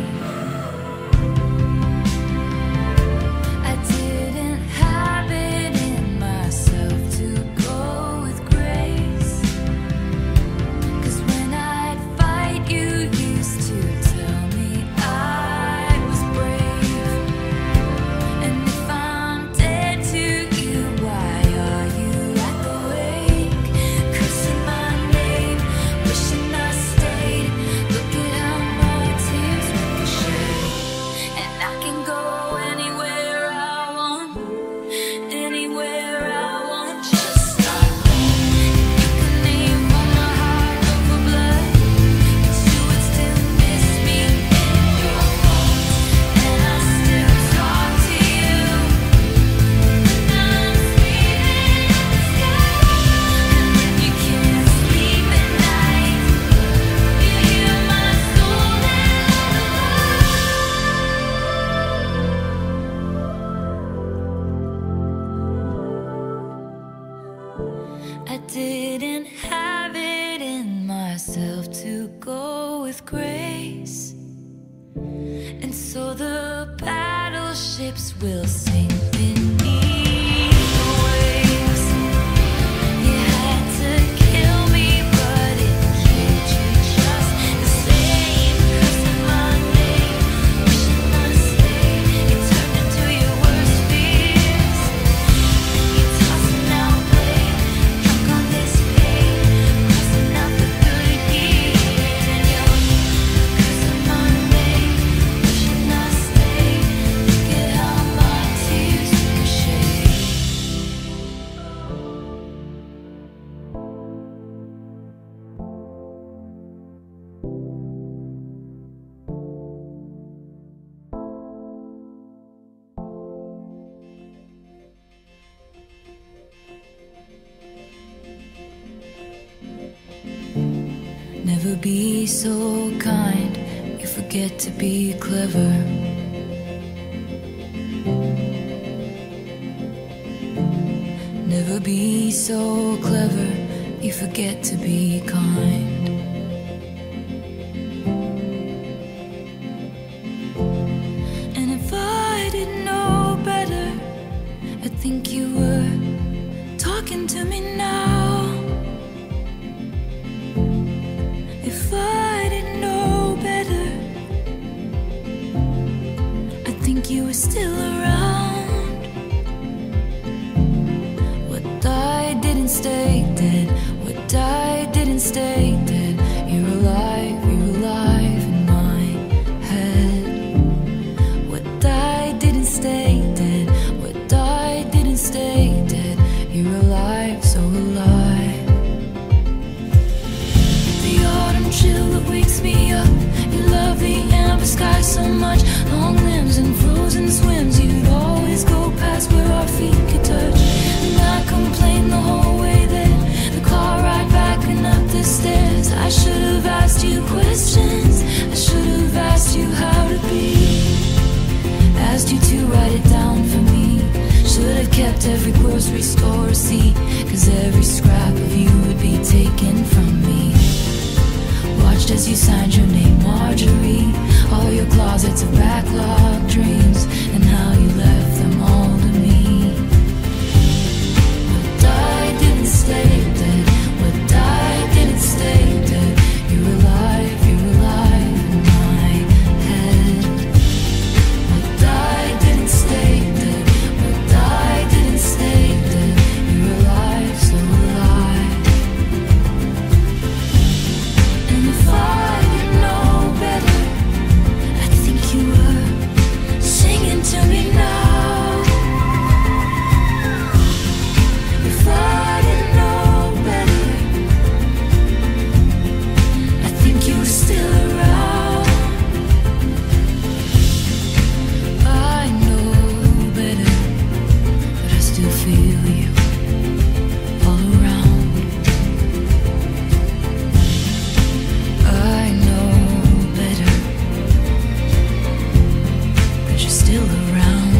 I didn't have it in myself to go with grace, 'cause when I'd fight, you used to tell me I was brave. And if I'm dead to you, why are you at the wake, cursing my name, wishing I stayed? Look at how my tears ricochet. And I can go anywhere I want, anywhere I want, just not home. You can name all my heart over blood, but you would still miss me in your arms. And I still talk to you when I'm sleeping in the sky. And when you can't sleep at night, you hear my soul in the I didn't have it in myself to go with grace, and so the battleships will sink beneath the waves. You had to kill me, but it killed you just the same. Cursing my name, wishing I stayed. It turned into your worst fears. You tossing out blame, drunk on this pain, crossing out the good years. And you're cursing my name, wishing I stayed. Look at how my tears ricochet. Never be so kind, you forget to be clever. Never be so clever, you forget to be kind. And if I didn't know better, I'd think you were talking to me now. If I didn't know better, I think you were still around. What died didn't stay dead. What died didn't stay dead. You're alive in my head. What died didn't stay dead. What died didn't stay dead. You're alive, so alive. The autumn chill that wakes me up. You love the amber sky so much. Long limbs and frozen swims. You'd always go past where our feet could touch. And I complained the whole way there. The car ride back and up the stairs. I should have asked you questions. I should have asked you how to be. Asked you to write it down for me. Should have kept every grocery store receipt, 'cause every scrap of you would be taken from me. Watched as you signed your your name Marjorie. All your closets of backlog dreams, and how you left them all to me. What died didn't stay dead. What died didn't stay dead. You're alive in my head. What died didn't stay dead. What died didn't stay dead. You're alive, so alive. And if I didn't know better, I think you were singing to me now. If I didn't know better, I think you were still around. I know better, but I still feel you all around. I know better, but you're still around.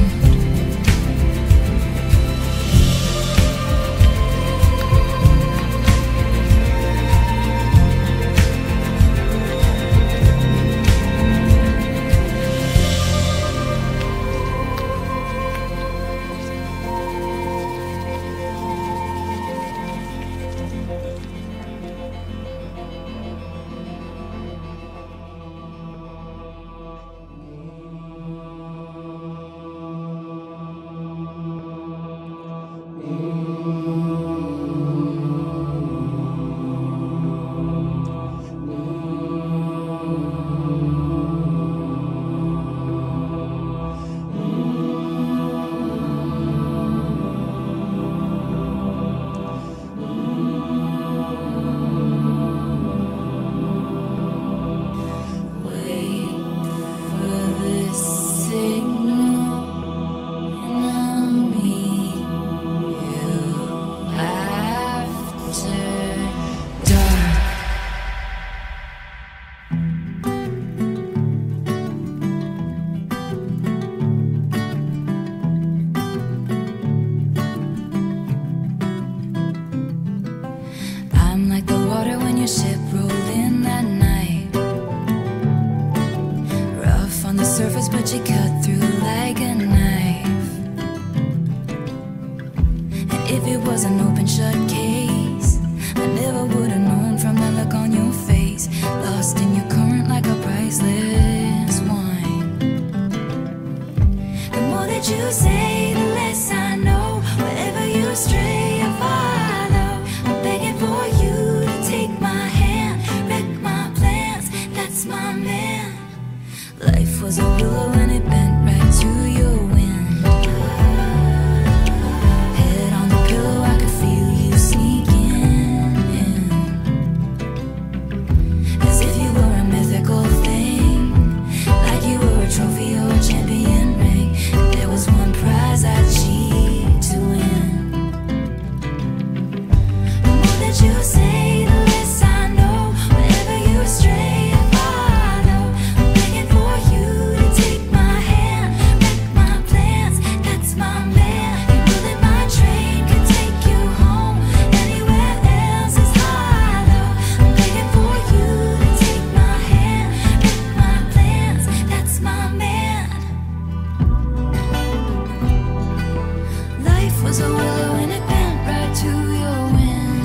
I'm like the water when your ship rolled in that night. Rough on the surface, but you cut through like a knife. And if it was an open shut case, I never would have known from the look on your face. Lost in your current like a priceless wine. The more that you say, the less I know. Wherever you stray, I follow. I'm begging for you to take my hand, wreck my plans. That's my man. Life was a willow and it bent right to your wind. Head on the pillow, I could feel you sneaking in, as if you were a mythical thing, like you were a trophy or a champion ring. And there was one prize I'd cheat to win. The more that you say, the less I know. Wherever you stray, I follow. I'm begging for you to take my hand, wreck my plans. That's my man. You know that my train can take you home. Anywhere else is hollow. I'm begging for you to take my hand, wreck my plans. That's my man. Life was a willow and it bent right to your wind.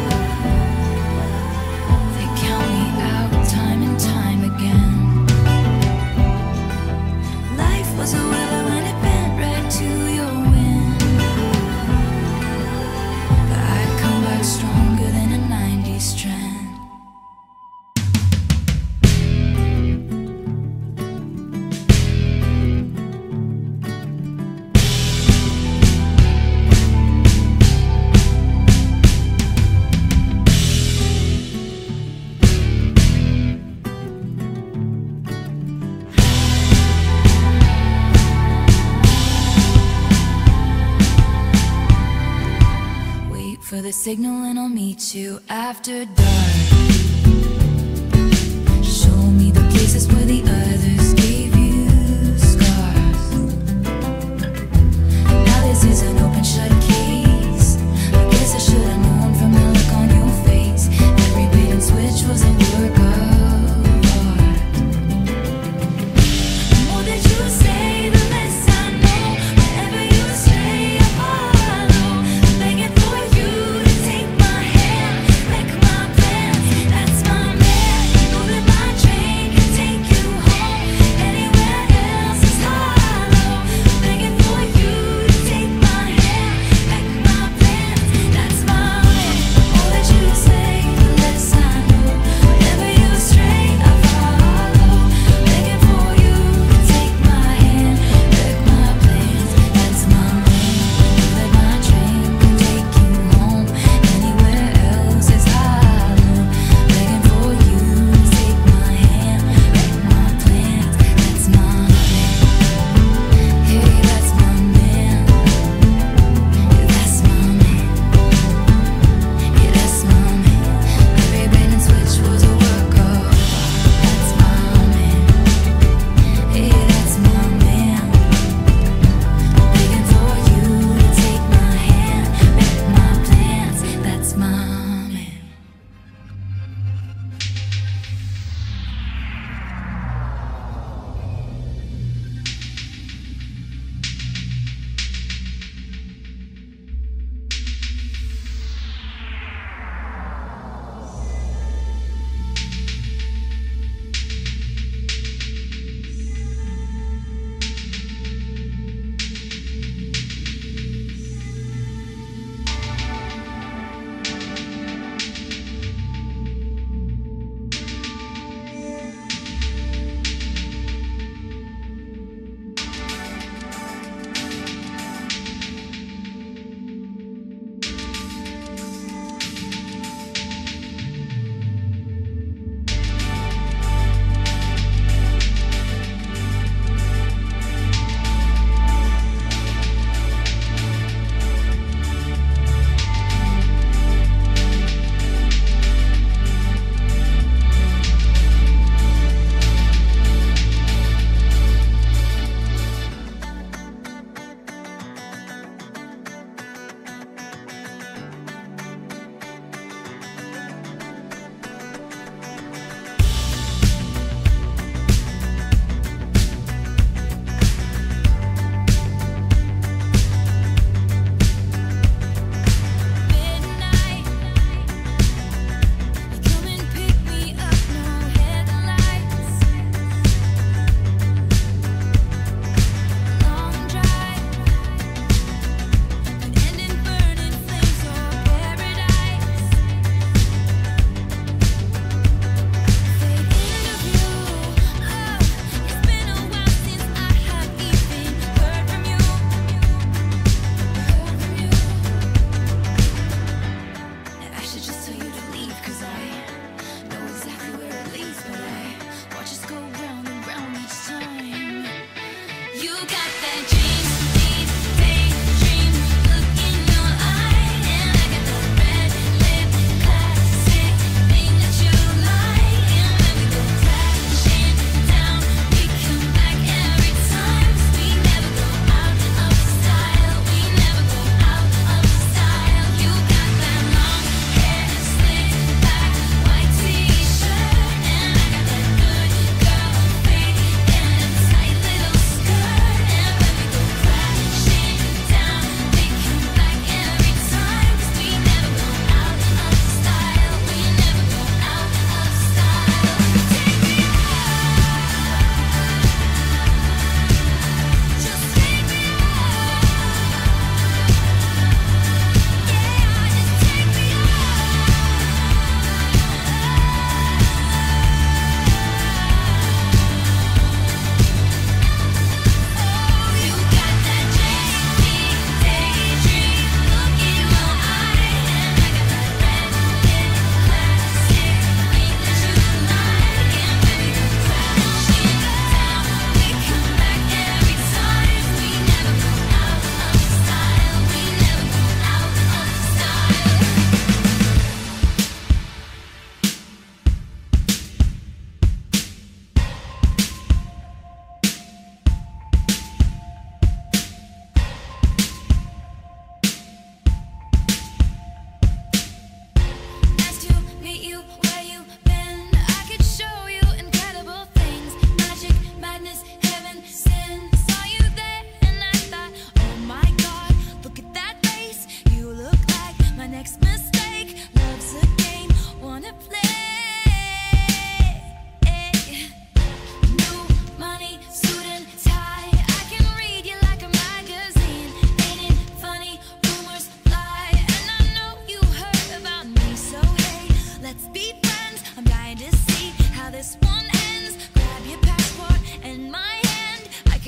They count me out time and time again. Life was a willow and it bent right to your wind. But I come back stronger than a 90s trend. Wait for the signal and I'll meet you after dark. Show me the places where the others gave you scars. Now this is an open shut case. I guess I should have known from the look on your face. Every bait and switch was a work of art.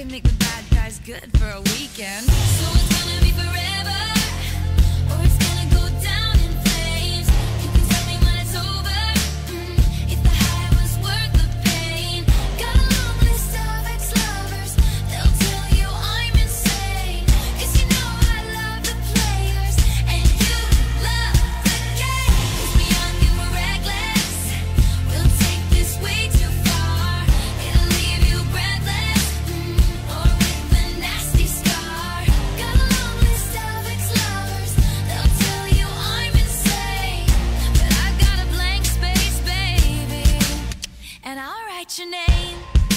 can make the bad guys good for a weekend. So it's gonna be forever, or it's gonna go down in flames. You can tell me when it's over, if the high was worth the pain. Got a long list of ex-lovers, they'll tell you I'm insane. 'Cause you know I love the players, and you love the game. 'Cause we're young and we're reckless, we'll take this way too far. It'll leave you breathless, or with a nasty scar. Got a long list of ex-lovers, they'll tell you I'm insane. But I've got a blank space, baby, and I'll write your name.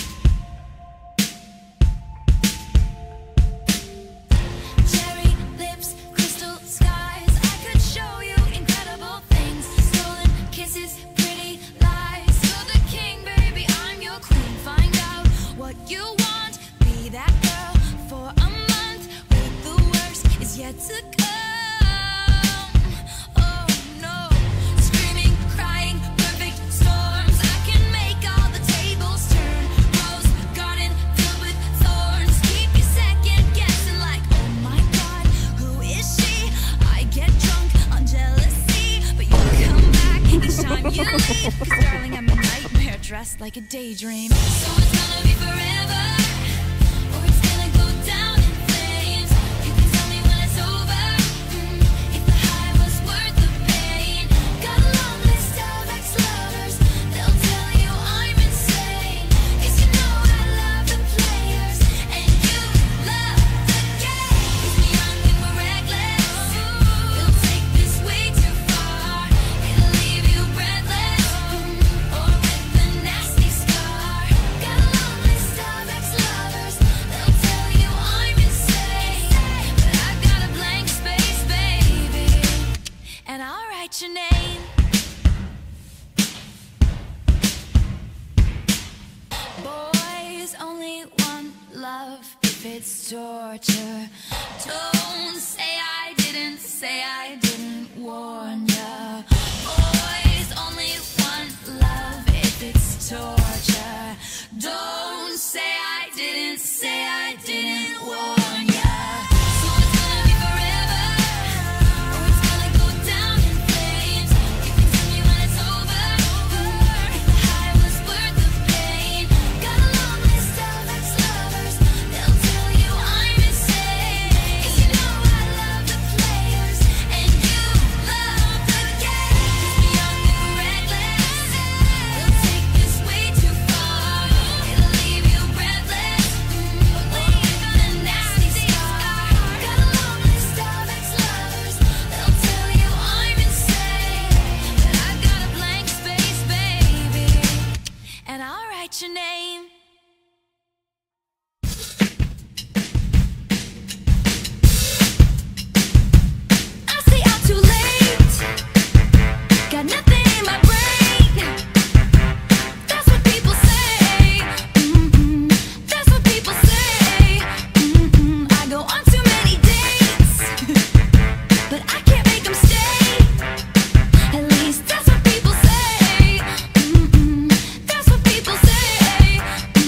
Cherry lips, crystal skies, I could show you incredible things. Stolen kisses, pretty lies. You're the king, baby, I'm your queen. Find out what you want, be that girl for a month. Wait, the worst is yet to come. Oh no, screaming, crying, perfect storms. I can make all the tables turn. Rose garden filled with thorns. Keep you second guessing like, oh my god, who is she? I get drunk on jealousy, but you come back each time you leave. 'Cause darling, I'm a nightmare dressed like a daydream. So it's gonna be forever, or it's gonna go down in flames. You can tell me when it's over, if the high was worth the pain. Got a long list of ex-lovers, they'll tell you I'm insane. 'Cause you know I love the players, and you love the game. 'Cause we're young and we're reckless, we'll take this way too far. It'll leave you breathless, or with a nasty scar. Got a long list of ex-lovers, they'll tell you I'm insane. But I've got a blank space, baby, and I'll write your name. Boys only want love if it's torture. Don't say I didn't warn ya. Boys only want love if it's torture. Don't say I didn't warn ya. So it's gonna be forever, or it's gonna go down in flames. You can tell me when it's over, if the high was worth the pain. Got a long list of ex-lovers, they'll tell you I'm insane. 'Cause you know I love the players, and you love the game. 'Cause we're young and we're reckless, we'll take this way too far. It'll leave you breathless, or with a nasty scar. Got a long list of ex-lovers, they'll tell you I'm insane. But I've got a blank space, baby, and I'll write your name. I stay out too late, got nothing in my brain. That's what people say. That's what people say. I go on too many dates, but I can't make them stay. At least that's what people say. That's what people say.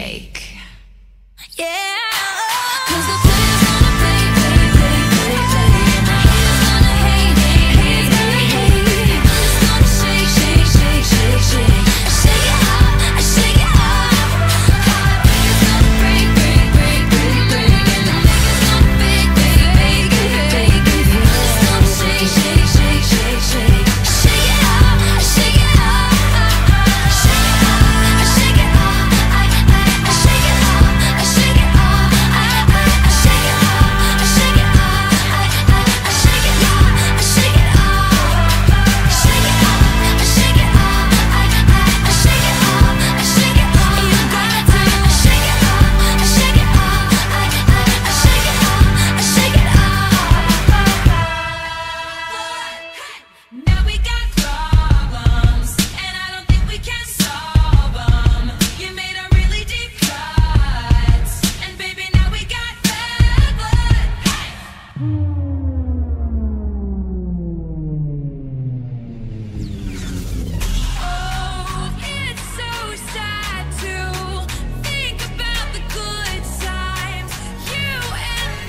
shake. Yeah. 'Cause the players gonna play, play, play, play, play. And the haters gonna hate, hate, hate, hate, hate. I'm just gonna shake, shake, shake, shake, shake. I shake it up, I shake it up. Players gonna break, break, break, break, break. And the makers gonna fake, fake, fake, fake, fake. I'm just gonna shake, shake, shake, shake, shake. I shake it up, I shake it up. I shake it up, I shake it up. I shake it up, I shake it up. I shake it up, I shake it up. I shake it up, I shake it up. Shake it up, I shake it up. I shake it up, I shake it up. You got to shake it up, I shake it up. I shake it up, I shake it up. Now we got problems, and I don't think we can solve them. You made a really deep cut, and baby, now we got bad blood. Oh, it's so sad to think about the good times, you and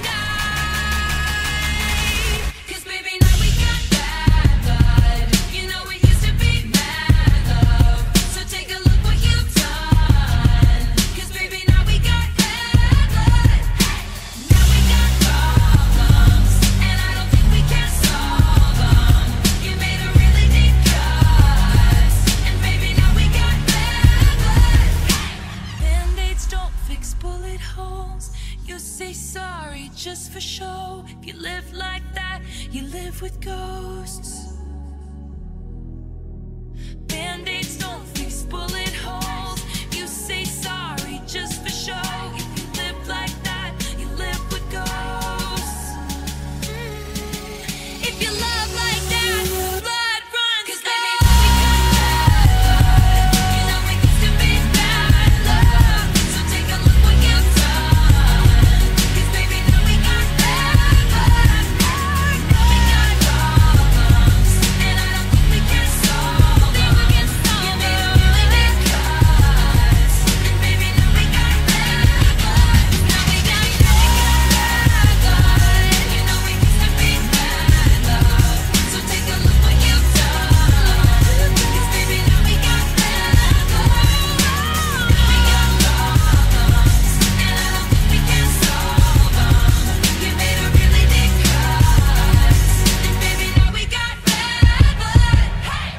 I. 'Cause baby, now we got bad blood. You know it used to be mad love. So take a look what you've done. 'Cause baby, now we got bad blood. Now we got problems, and I don't think we can solve them. You made a really deep cut, and baby, now we got bad blood. Band-aids don't fix bullet holes. You say sorry just for show. If you live like that, you live with ghosts. Band-aids don't fix bullet holes. You say sorry just for show. If you live like that, you live with ghosts. If you love like that, blood runs. 'Cause baby, now we got bad blood. You know it used to be bad love. So take a look what you've done. 'Cause baby, now we got bad blood. Now we got problems, and I don't think we can solve them. You made a really big cut, and baby, now we got bad blood. Now we got bad blood. You know it used to be bad love. So take a look what you've done. 'Cause baby, now we got bad blood. Now we got problems, and I don't think we can solve them. You made a really big cut, and baby, now we got bad blood. Hey!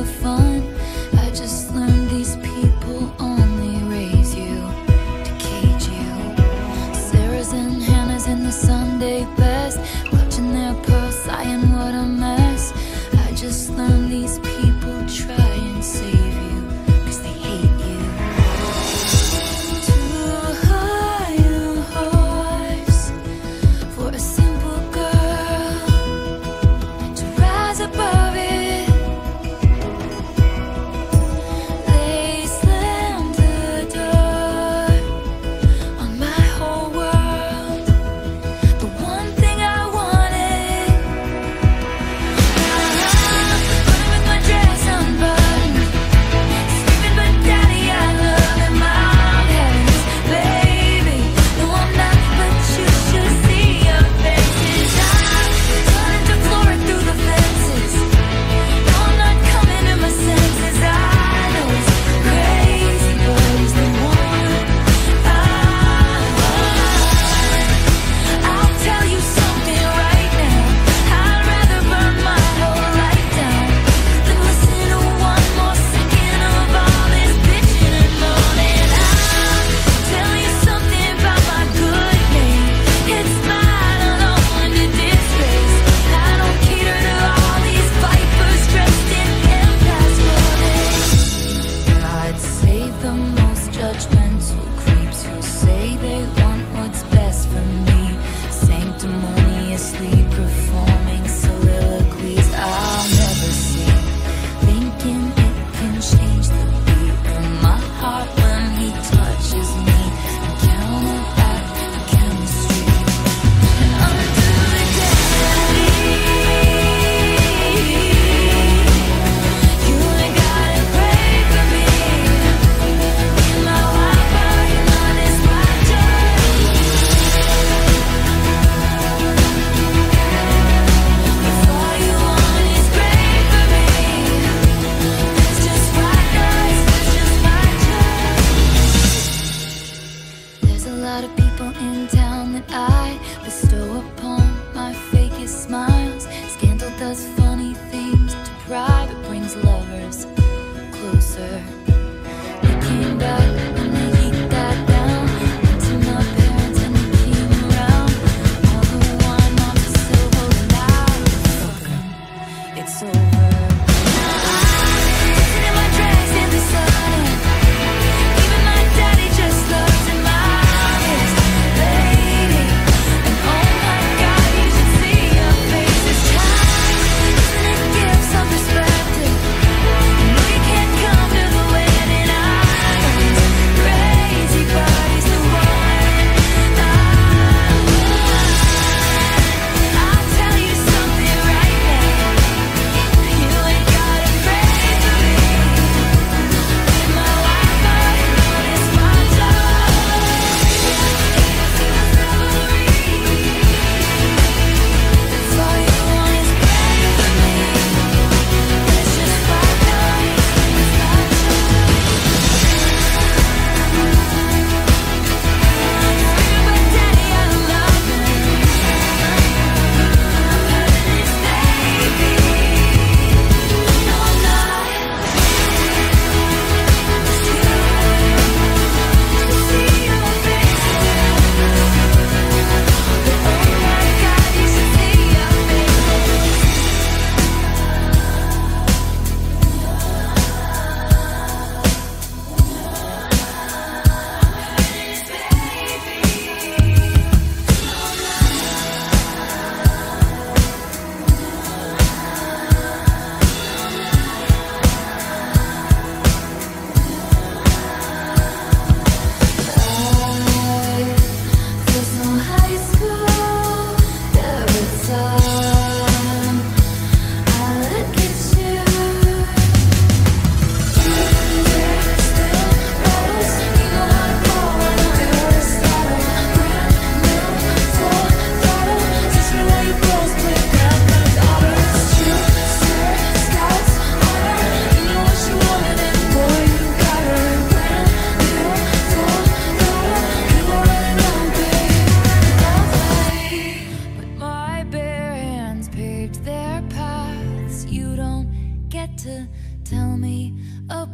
fun. I just learned these people only raise you to cage you. Sarah's and Hannah's in the Sunday best, clutching their pearls, sighing what a mess. I just learned these people try and save you, 'cause they hate you. Too high a horse for a simple girl to rise above it.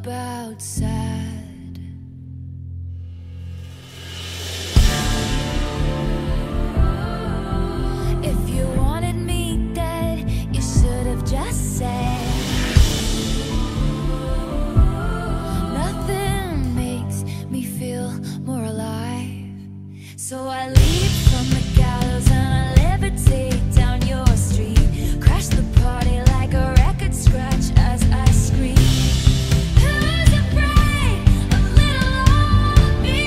about sad. If you wanted me dead, you should have just said. Nothing makes me feel more alive. So I leap from the gallows and I levitate down your street. Crash the party like a record scratch as I scream. Who's afraid of little old me?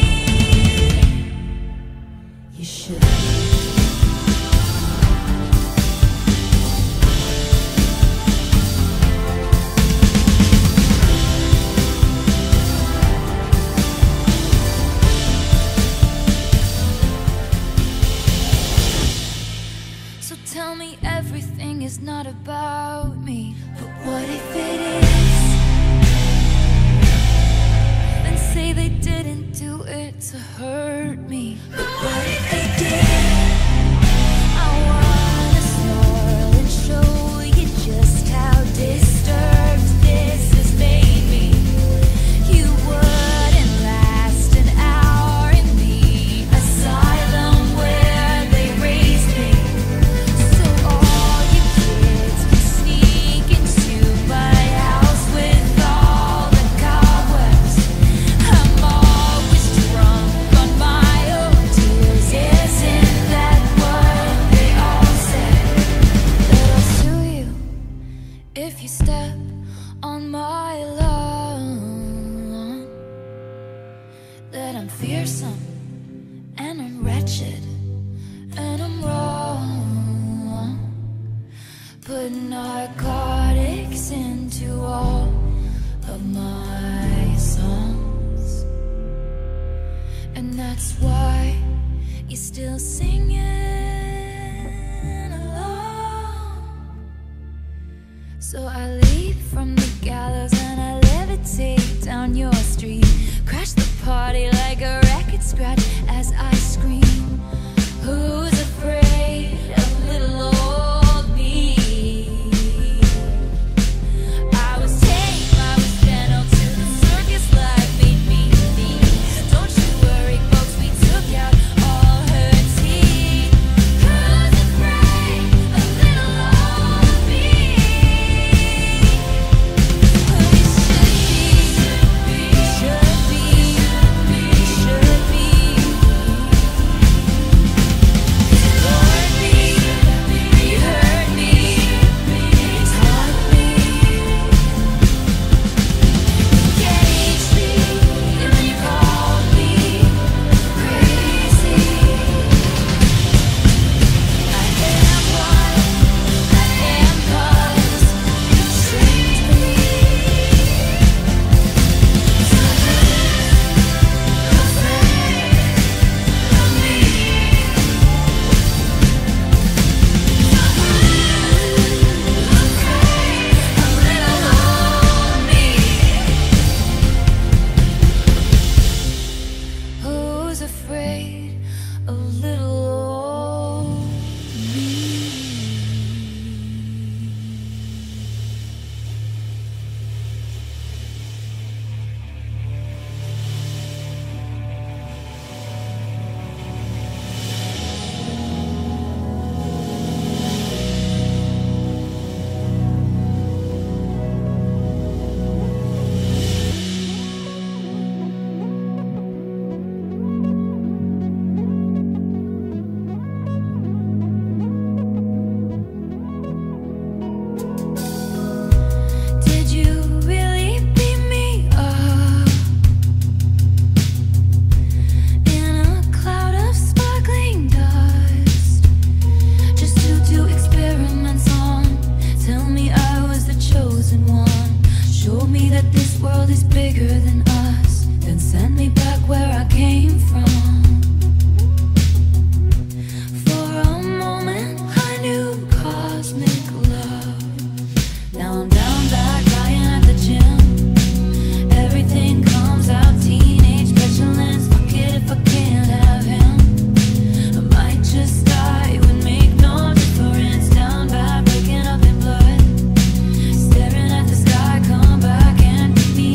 You should. So tell me everything is not about me. But what if it is? Then say they didn't do it to hurt me. But what if they did? I wanna snarl and show you just how disturbed this has made me. You wouldn't last an hour in the asylum where they raised me. So all you kids can sneak into my house with all the cobwebs. I'm always drunk on my own tears. Isn't that what they all say? That I'll sue you if you step on my lawn. That I'm fearsome and I'm wretched and I'm wrong. Put narcotics into all of my songs, and that's why you're still singing along. So I leap from the gallows and I levitate down your street. Crash the party like a record scratch as I scream. Who's afraid of little old me? I was tame, I was gentle to the circus life made me think. Don't you worry, folks, we took out all her teeth. Who's afraid of little old me? Well, we should be. Meet me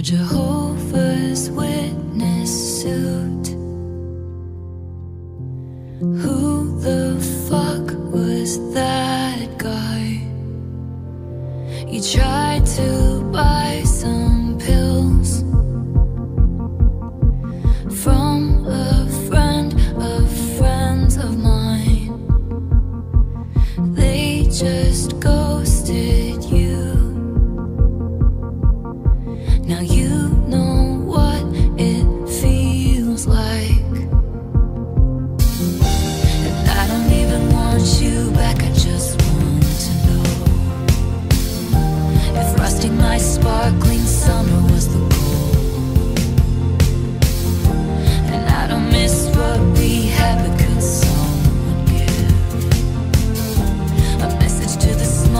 Jehovah's Witness suit. Who the fuck was that guy? You tried to buy some pills from a friend of friends of mine. They just ghosted you. Now you know what it feels like. And I don't even want you back, I just want to know if rusting my sparkling summer was the goal. And I don't miss what we had, but could someone give a message to the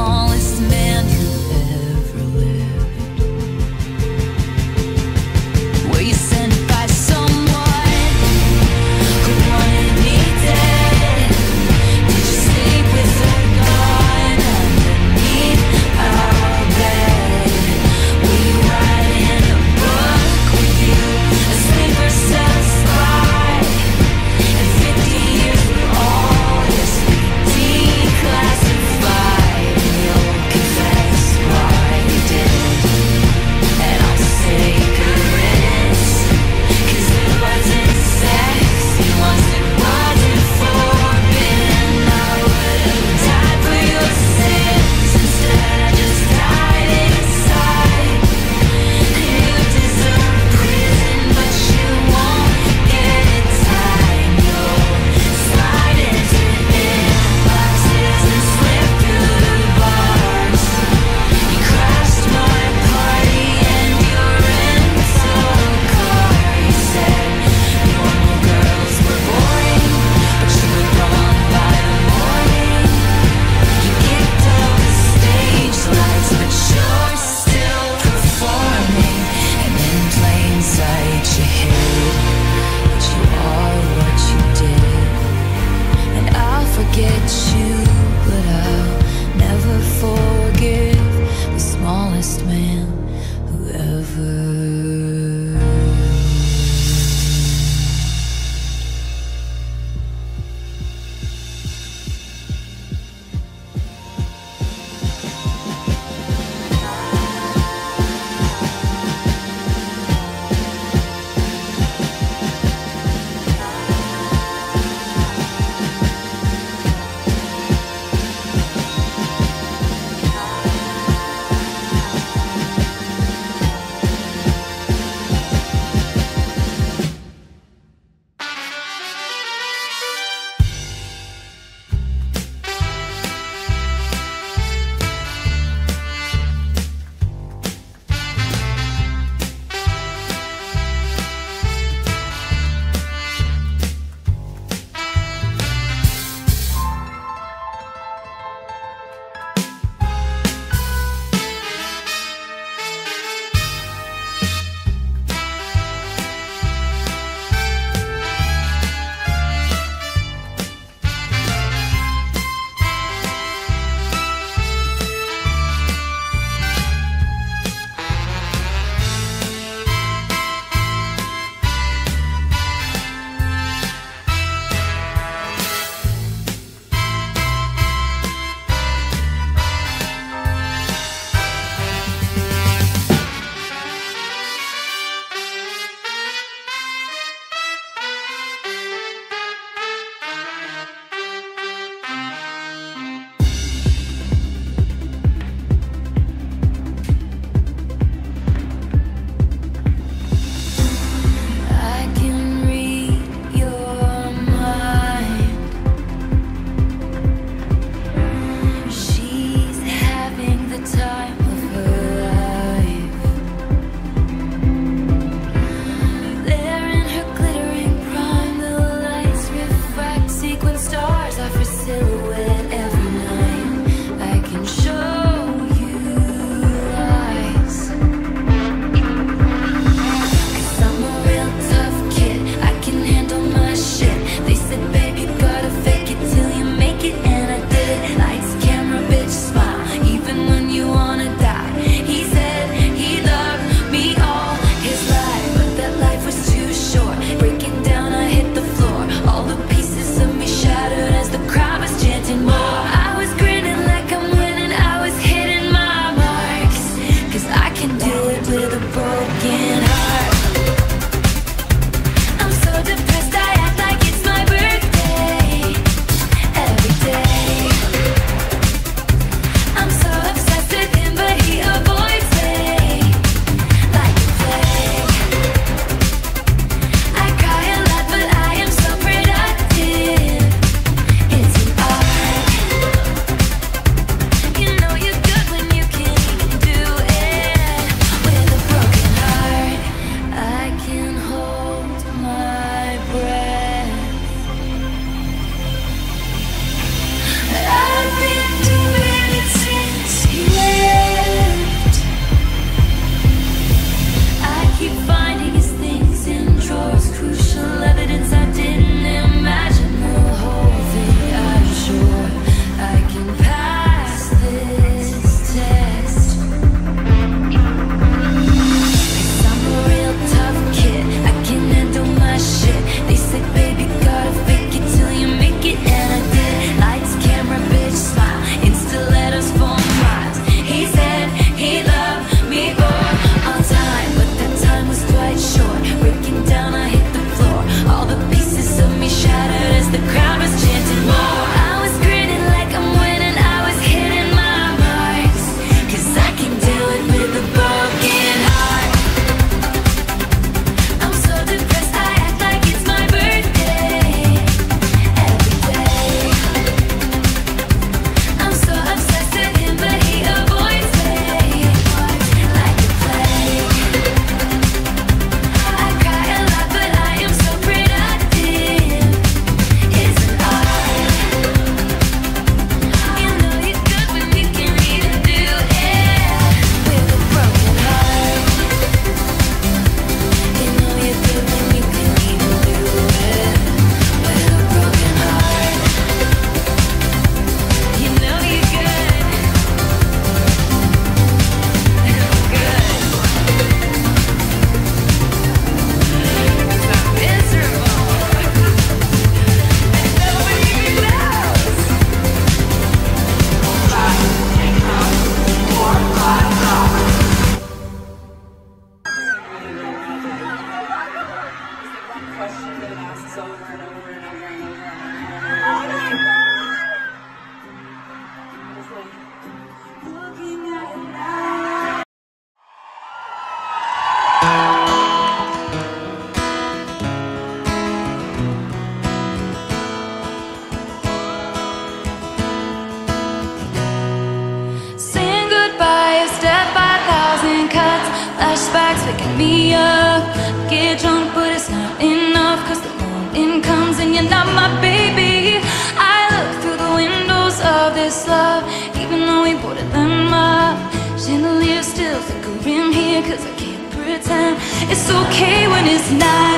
up. Get drunk, but it's not enough, 'cause the morning comes and you're not my baby. I look through the windows of this love, even though we boarded them up. Chandeliers still flickering here, 'cause I can't pretend it's okay when it's not.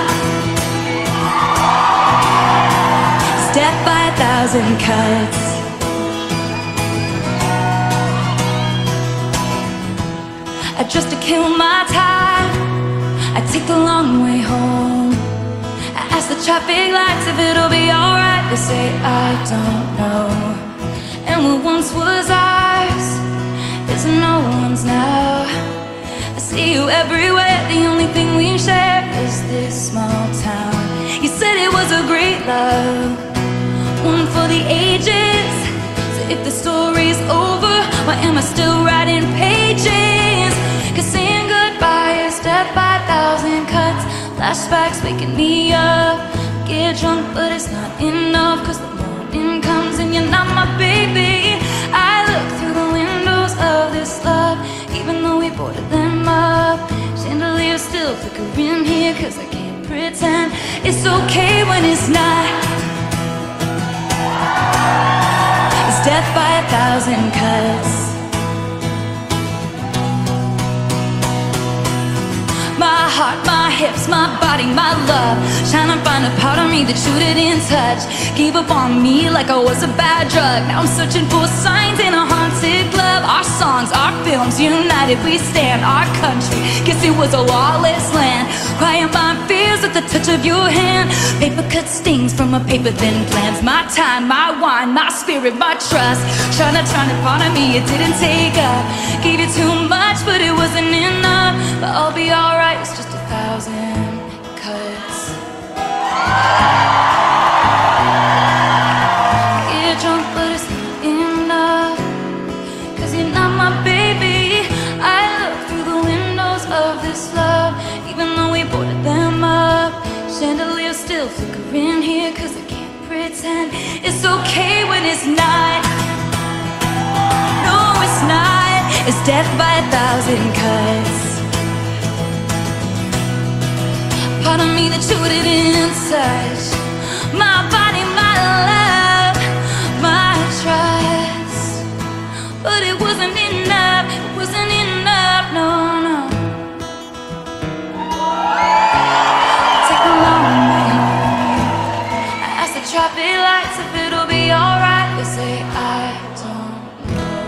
It's death by 1,000 cuts. Just to kill my time, I take the long way home. I ask the traffic lights if it'll be alright. They say I don't know. And what once was ours is no one's now. I see you everywhere, the only thing we share is this small town. You said it was a great love, one for the ages. So if the story's over, why am I still writing pages? 'Cause saying goodbye is death by 1,000 cuts. Flashbacks waking me up. Get drunk, but it's not enough, 'cause the morning comes and you're not my baby. I look through the windows of this love, even though we boarded them up. Chandeliers still flickering here, 'cause I can't pretend it's okay when it's not. It's death by 1,000 cuts. My heart, my hips, my body, my love, trying to find a part of me that you didn't touch. Gave up on me like I was a bad drug. Now I'm searching for signs in a haunted club. Our songs, our films, united we stand. Our country, guess it was a lawless land. Quiet my fears at the touch of your hand. Paper cut stings from a paper thin plans. My time, my wine, my spirit, my trust. Trying to part of me it didn't take up. Gave you too much, but it wasn't enough. But I'll be alright, it's just 1,000 cuts. Get drunk, but it's not enough, 'cause you're not my baby. I look through the windows of this love, even though we boarded them up. Chandeliers still flickering here, 'cause I can't pretend it's okay when it's not. No, it's not. It's death by 1,000 cuts. Part of me that you didn't touch. My body, my love, my trust. But it wasn't enough, it wasn't enough, no, no. Take the long way home. I ask the traffic lights if it'll be alright. They say I don't know.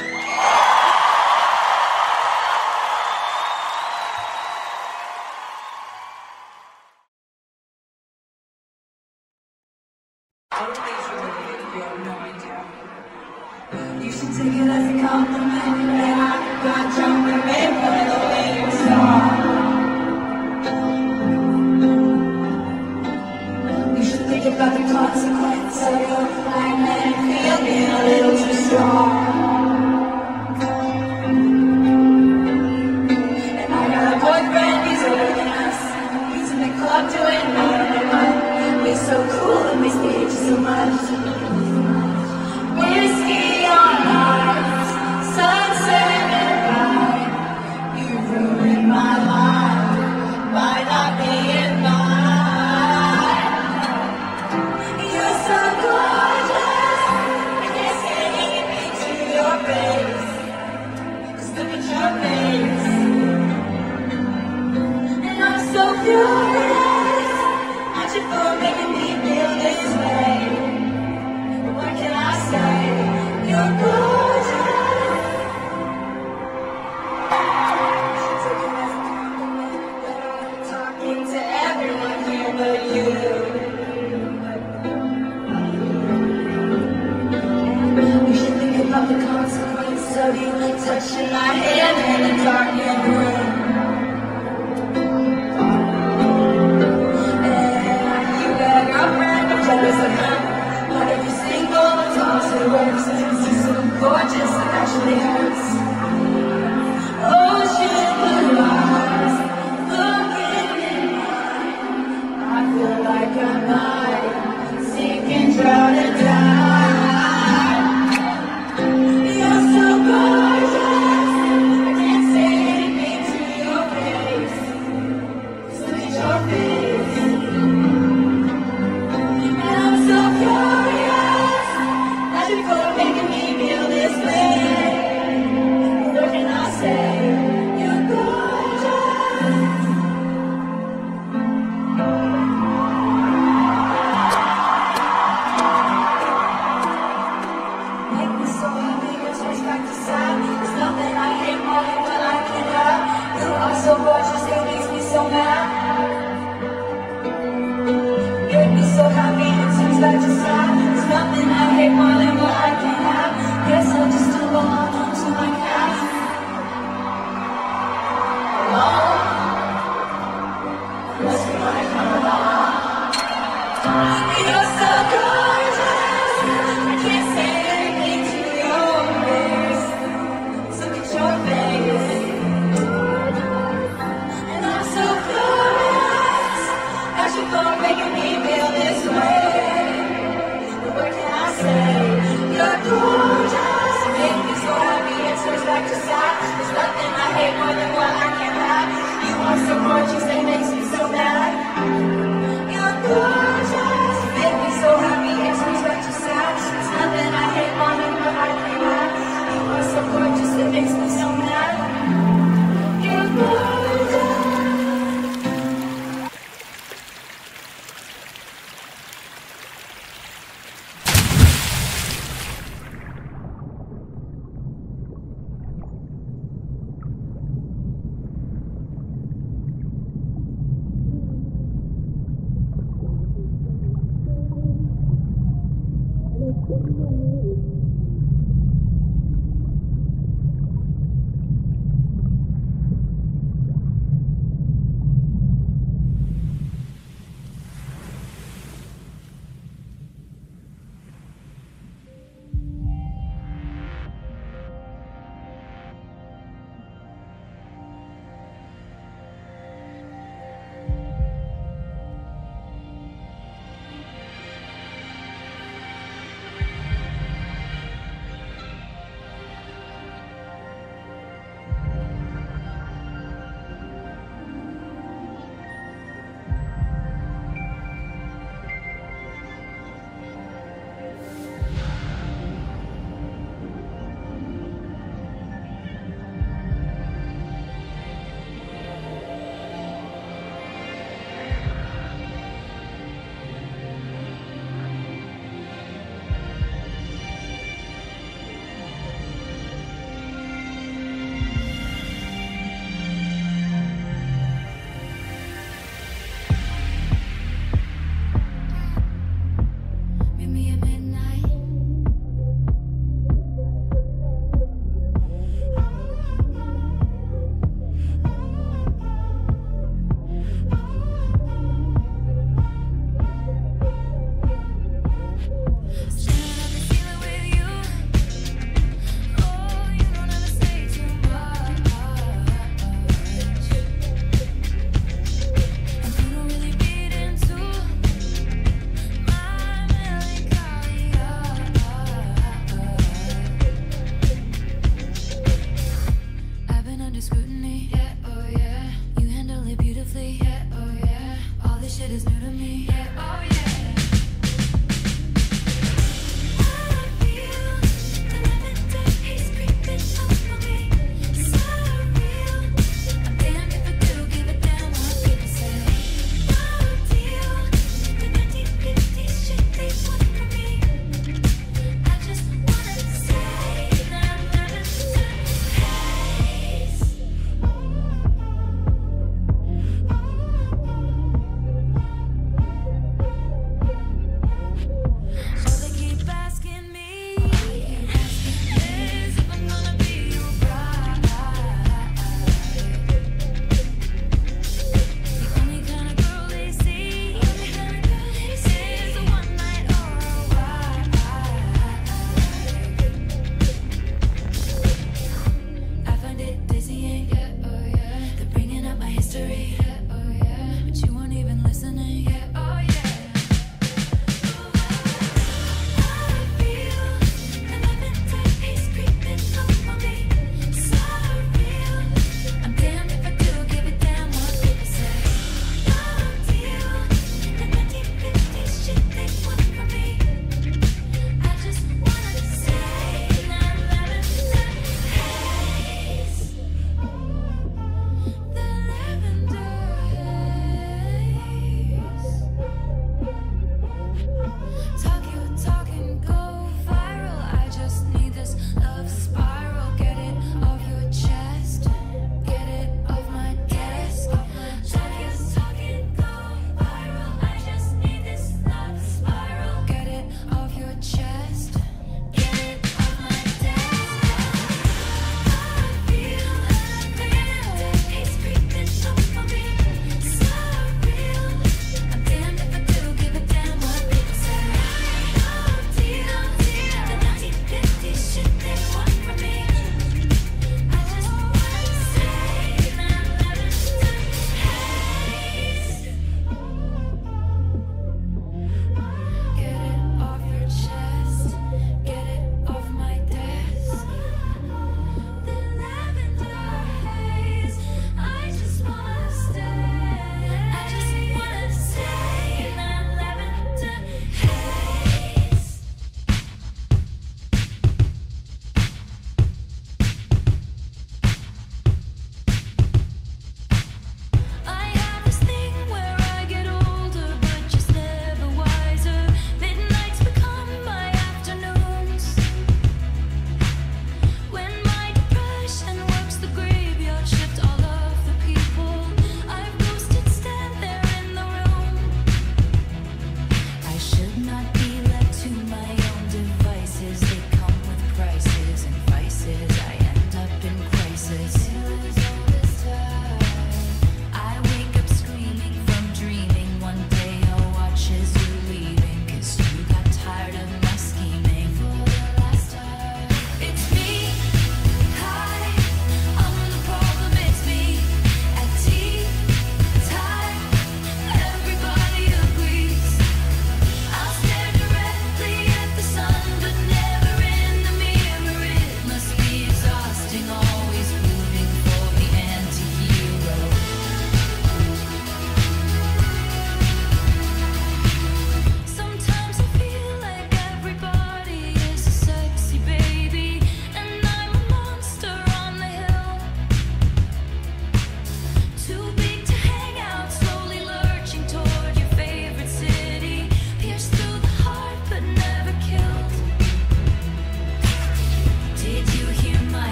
You should take it as a compliment that I got drunk and made fun of the way you saw. You should think about the consequence of your blind man feeling a little too strong. And I got a boyfriend, he's older than us. He's in the club doing more than one. He's so cool, it makes me hate you so much. Whiskey on ice, sunset and ride. You ruined my life by not being mine. You're so gorgeous, I can't say anything to your face. 'Cause look at your face. And I'm so furious at you for making me feel this way. What can I say? You're gorgeous. Take it as a compliment that I'm talking to everyone here but you. We should think about the consequence of you touching my hand in a darkened room. And you got a girlfriend, I'm jealous of her. But if you're single, it's also worse. You're so gorgeous, it actually hurts. Ocean blue eyes, looking in mine. I feel like I might sink and drown and die. You're so gorgeous, I can't say anything to your face.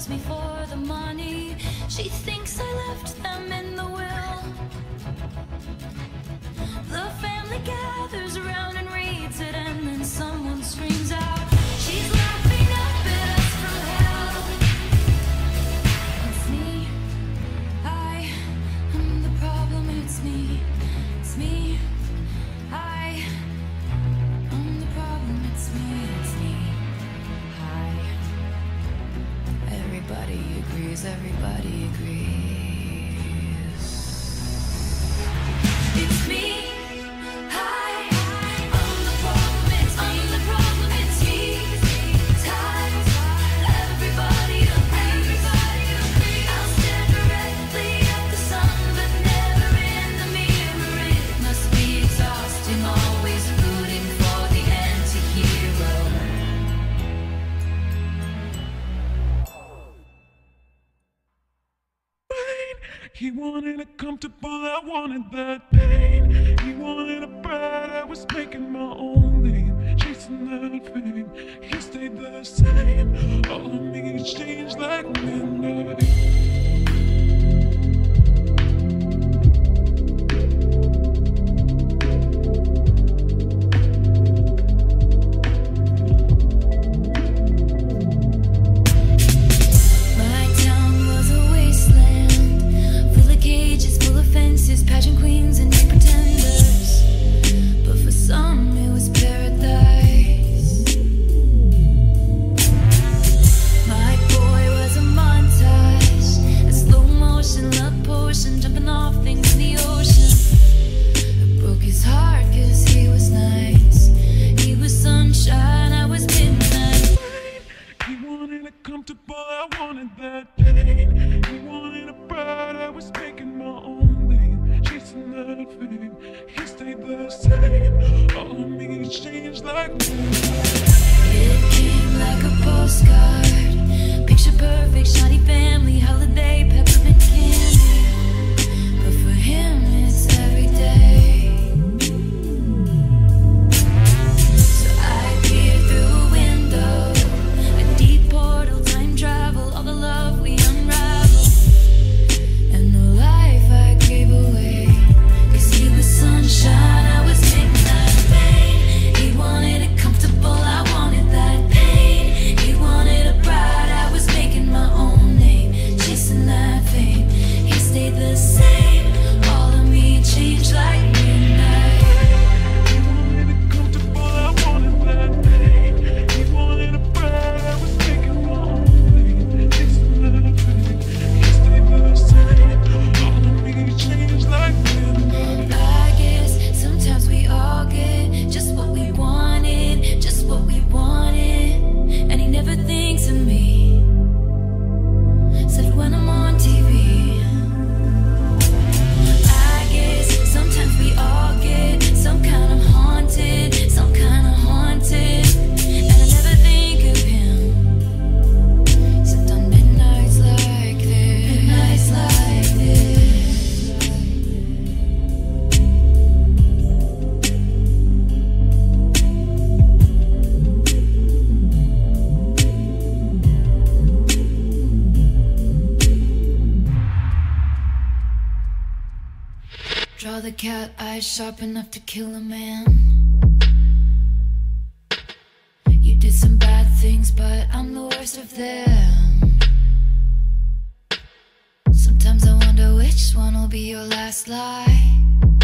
loves me for the money. She thinks I left them in the will. The family gathers around and reads it, and then someone screams out, she's laughing up at us from hell. It's me, I am the problem. It's me, it's me, I am the problem. It's me, I. Everybody agrees, everybody agrees. It's me. He wanted it comfortable, I wanted that pain. He wanted a bride, I was making my own name, chasing that fame. He stayed the same, all of me changed like midnight. Pageant queens and new pretenders, but for some it was paradise. My boy was a montage, a slow motion love potion, jumping off things in the ocean. I broke his heart cause he was nice. He was sunshine, I was midnight. He wanted it comfortable, I wanted that pain. He wanted a bride, I was making my own name, chasing that fame. He stayed the same, all of me changed like midnight. It came like a postcard, picture perfect, shiny family, holiday, peppermint candy. But for him it's every day. So I peer through a window, a deep portal, time travel, all the love we unravel, and the life I gave away. Cause he was sunshine, I was midnight pain. He wanted it comfortable, I wanted that pain. He wanted a bride, I was making my own name, chasing that fame. He stayed the same, all of me changed like midnight. He wanted it comfortable, I wanted that pain. He wanted a bride, I was making my own name, chasing that fame. He stayed the same, all of me changed like midnight. I guess sometimes we all get just what we wanted, just what we wanted. And he never thinks of me, except when I'm on TV. I guess sometimes we all get some kind of haunted, some kind of haunted. And I never think of him, except on midnights like this, midnights like this. Draw the cat eyes sharp enough to kill a man. You did some bad things, but I'm the worst of them. Sometimes I wonder which one will be your last lie.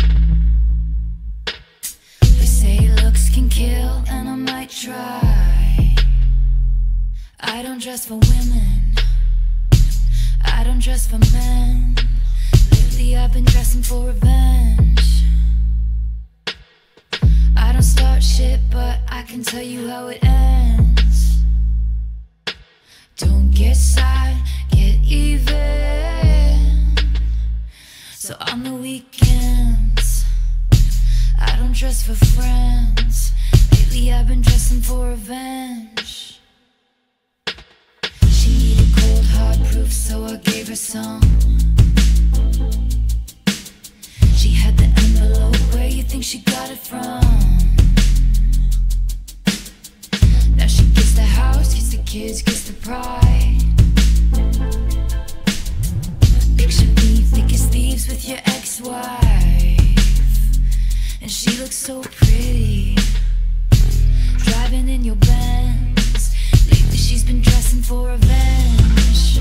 They say looks can kill, and I might try. I don't dress for women, I don't dress for men. Lately I've been dressing for revenge. I don't start shit, but I can tell you how it ends. Don't get sad, get even. So on the weekends I don't dress for friends. Lately I've been dressing for revenge. She needed cold hard proof, so I gave her some. She had the envelope, where you think she got it from? Now she gets the house, gets the kids, gets the pride. wife, and she looks so pretty, driving in your Benz. Lately she's been dressing for revenge.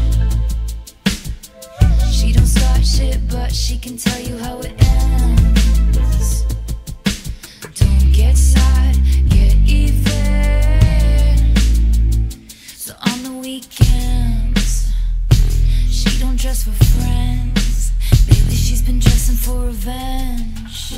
She don't start shit, but she can tell you how it ends. Don't get sad, get even. So on the weekends, she don't dress for friends. Lately she's been dressing for revenge.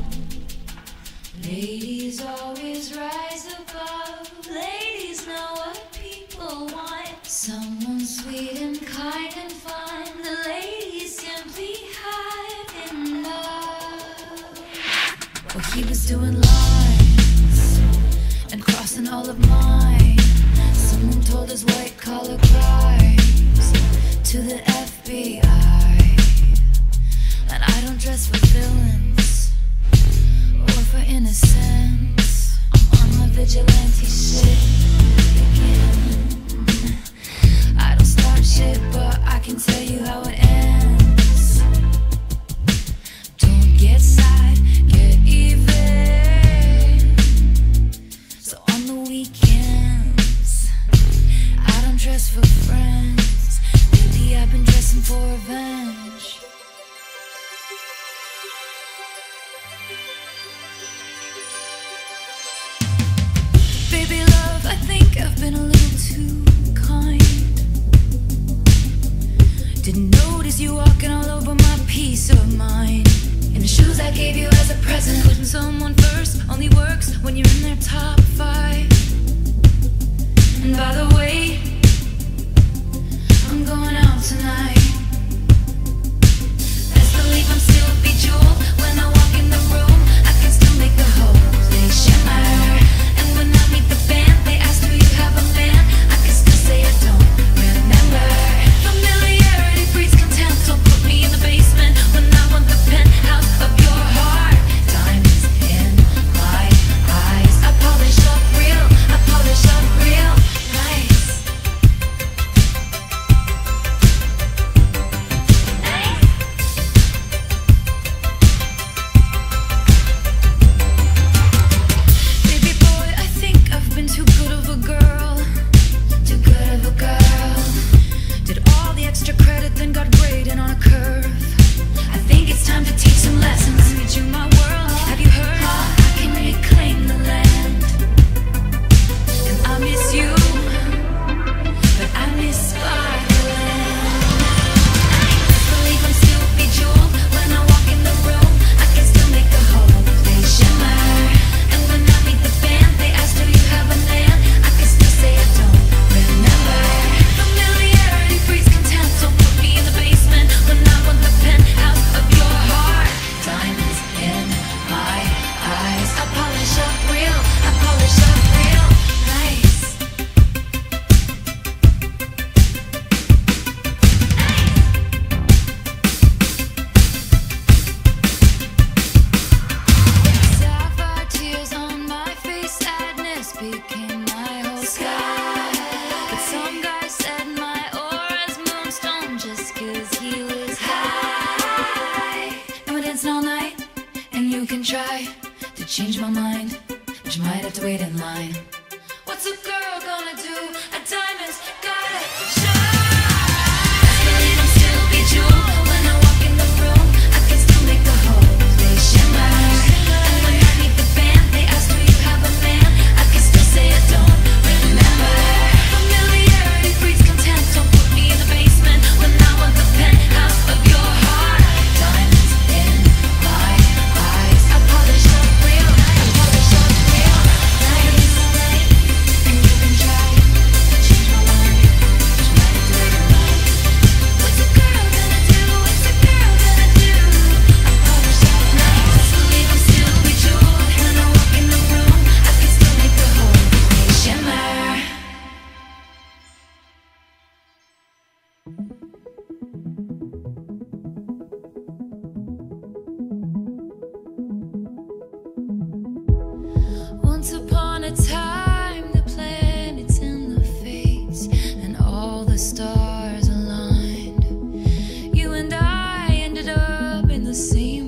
Ladies always rise above. Ladies know what people want. Someone sweet and kind and fun. The ladies simply hide in love. Well, he was doing lines and crossing all of mine. Someone told his white collar crimes to the FBI. And I don't dress for villains or for innocence. I'm on my vigilante shit again. I don't start shit, but I can tell you how it ends. Don't get sad, get even. So on the weekends, I don't dress for friends. Lately I've been dressing for revenge. Baby love, I think I've been a little too kind. Didn't notice you walking all over my peace of mind. In the shoes I gave you as a present. Putting someone first only works when you're in their top 5. And by the way, I'm going out tonight. Best believe I'm still bejeweled. When I walk in the room, I can still make the whole place shimmer. And when I meet the band, they ask, do you have a man? I can still say I don't remember. Familiarity breeds contempt, so put me in the basement when I want the penthouse of your heart. Diamonds in my eyes. I polish up real nice. Baby boy, I think I've been too good of a girl. Too good of a girl. Did all the extra credit, then got graded on a curve. I think it's time to teach some lessons. Read you my world. Have you heard? I can reclaim the land. And I miss you, but I miss Sparkland. Believe I'm still bejeweled. When I walk in the room, I can still make the whole place shimmer. And when I meet the band, they ask, do you have a man? I can still say I don't remember. Familiarity breeds contempt, so put me in the basement when I want the penthouse of your heart. Diamonds in my eyes. I polish up real nice. Sapphire tears on my face, sadness became my whole sky. But some guy said my aura's moonstone just 'cause he was high. And we're dancing all night, and you can try to change my mind, but you might have to wait in line. What's a girl gonna do? A diamond's gotta shine. Believe I'm still bejeweled. When I walk in the room, I can still make the whole place shimmer. And when I meet the band, they ask, do you have a man? I can still say I don't remember. Familiarity breeds contempt, so put me in the basement when I want the penthouse of your heart. Diamonds in my eyes. I polish up real nice. And you can try to change my mind, but you might have to wait in line. What's a girl gonna do? What's a girl gonna do? I polish up nice. Believe I'm still bejeweled. When I walk in the room, I can still make the whole place shimmer. Once upon a time, the planets in the face and all the stars aligned. You and I ended up in the same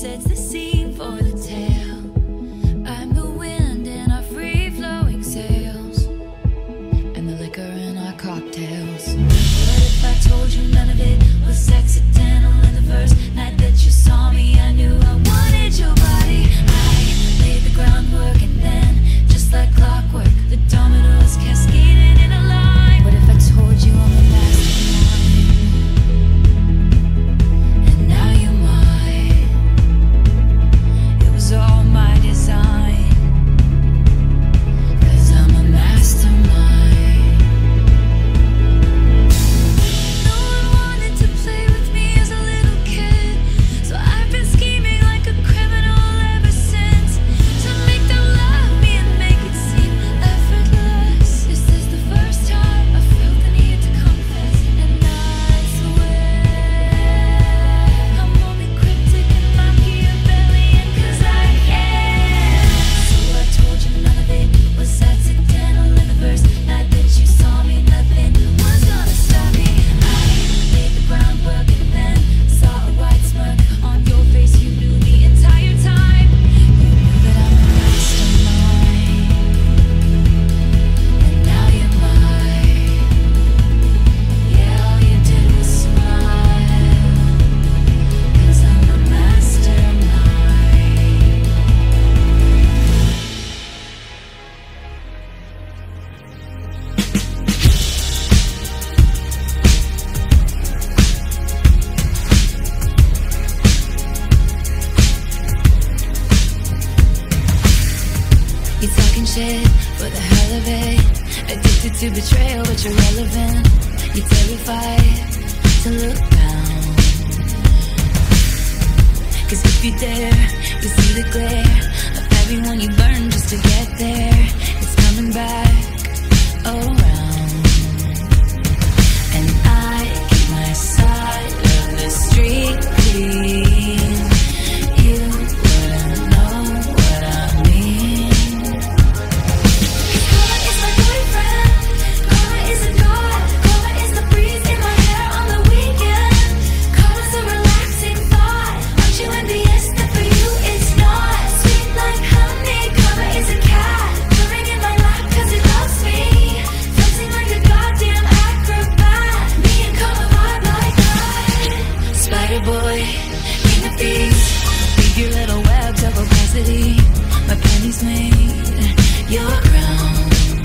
sets the scene for the tale. I'm the wind in our free-flowing sails, and the liquor in our cocktails. What if I told you none of it was accidental? In the first night that you saw me, I knew I wanted your body. I laid the groundwork, and then, just like clockwork, the dominoes cascaded in a line. What if I told you I'm the mastermind, and now you're mine? It was all my design, 'cause I'm a mastermind. No one wanted to play with me as a little kid, so I've been scheming like a criminal ever since, to make them love me and make it seem effortless. This is the first time I felt the need to confess, and I swear I'm only cryptic and Machiavellian 'cause I can. So I told you none of it was accidental. In the first night that you saw me, nothing was gonna stop me. I laid the groundwork, and then saw a white smirk on your face. You knew the entire time. You knew that I'm a mastermind, and now you're mine. Yeah, all you did was smile, 'cause I'm a mastermind. You're talking shit for the hell of it, addicted to betrayal, but you're relevant. You're terrified to look down, 'cause if you dare, you see the glare of everyone you burn just to get there. It's coming back around, and I keep my side of the street clean. You wouldn't know what I mean. Karma is my boyfriend, karma is a god, karma is the breeze in my hair on the weekend. Karma's a relaxing thought, aren't you envious that for you it's not? Sweet like honey, karma is a cat, purring in my lap 'cause it loves me, flexing like a goddamn acrobat. Me and karma vibe like that. Spider boy, king of thieves, weave your little webs of opacity. My pennies made your crown.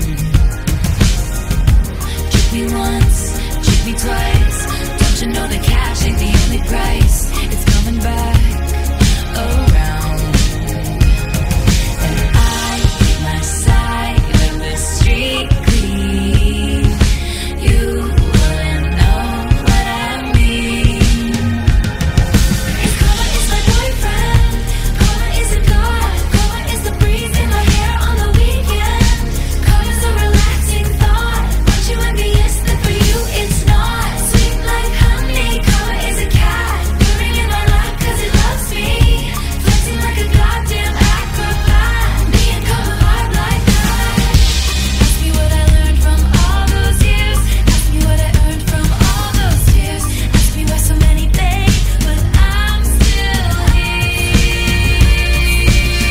Trick me once, trick me twice. Don't you know the cash ain't the only price? It's coming back around, and I keep my side of the street clean. You wouldn't know what I mean. Karma is my boyfriend, karma is a god, karma is the breeze in my hair on the weekend. Karma's a relaxing thought, aren't you envious that for you it's not? Sweet like honey, karma is a cat, purring in my lap 'cause it loves me, flexing like a goddamn acrobat. Me and karma vibe like that. Ask me what I learned from all those years, ask me what I earned from all those tears, ask me why so many think, but I'm still here.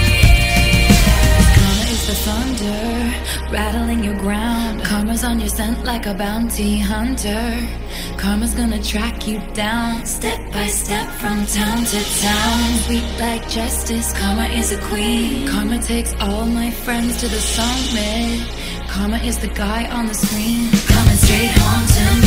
Karma is the thunder, rattling your ground. Karma's on your scent like a bounty hunter. Karma's gonna track you down, step by step from town to town. Sweet like justice, karma is a queen. Karma takes all my friends to the summit. Karma is the guy on the screen, coming straight home to me.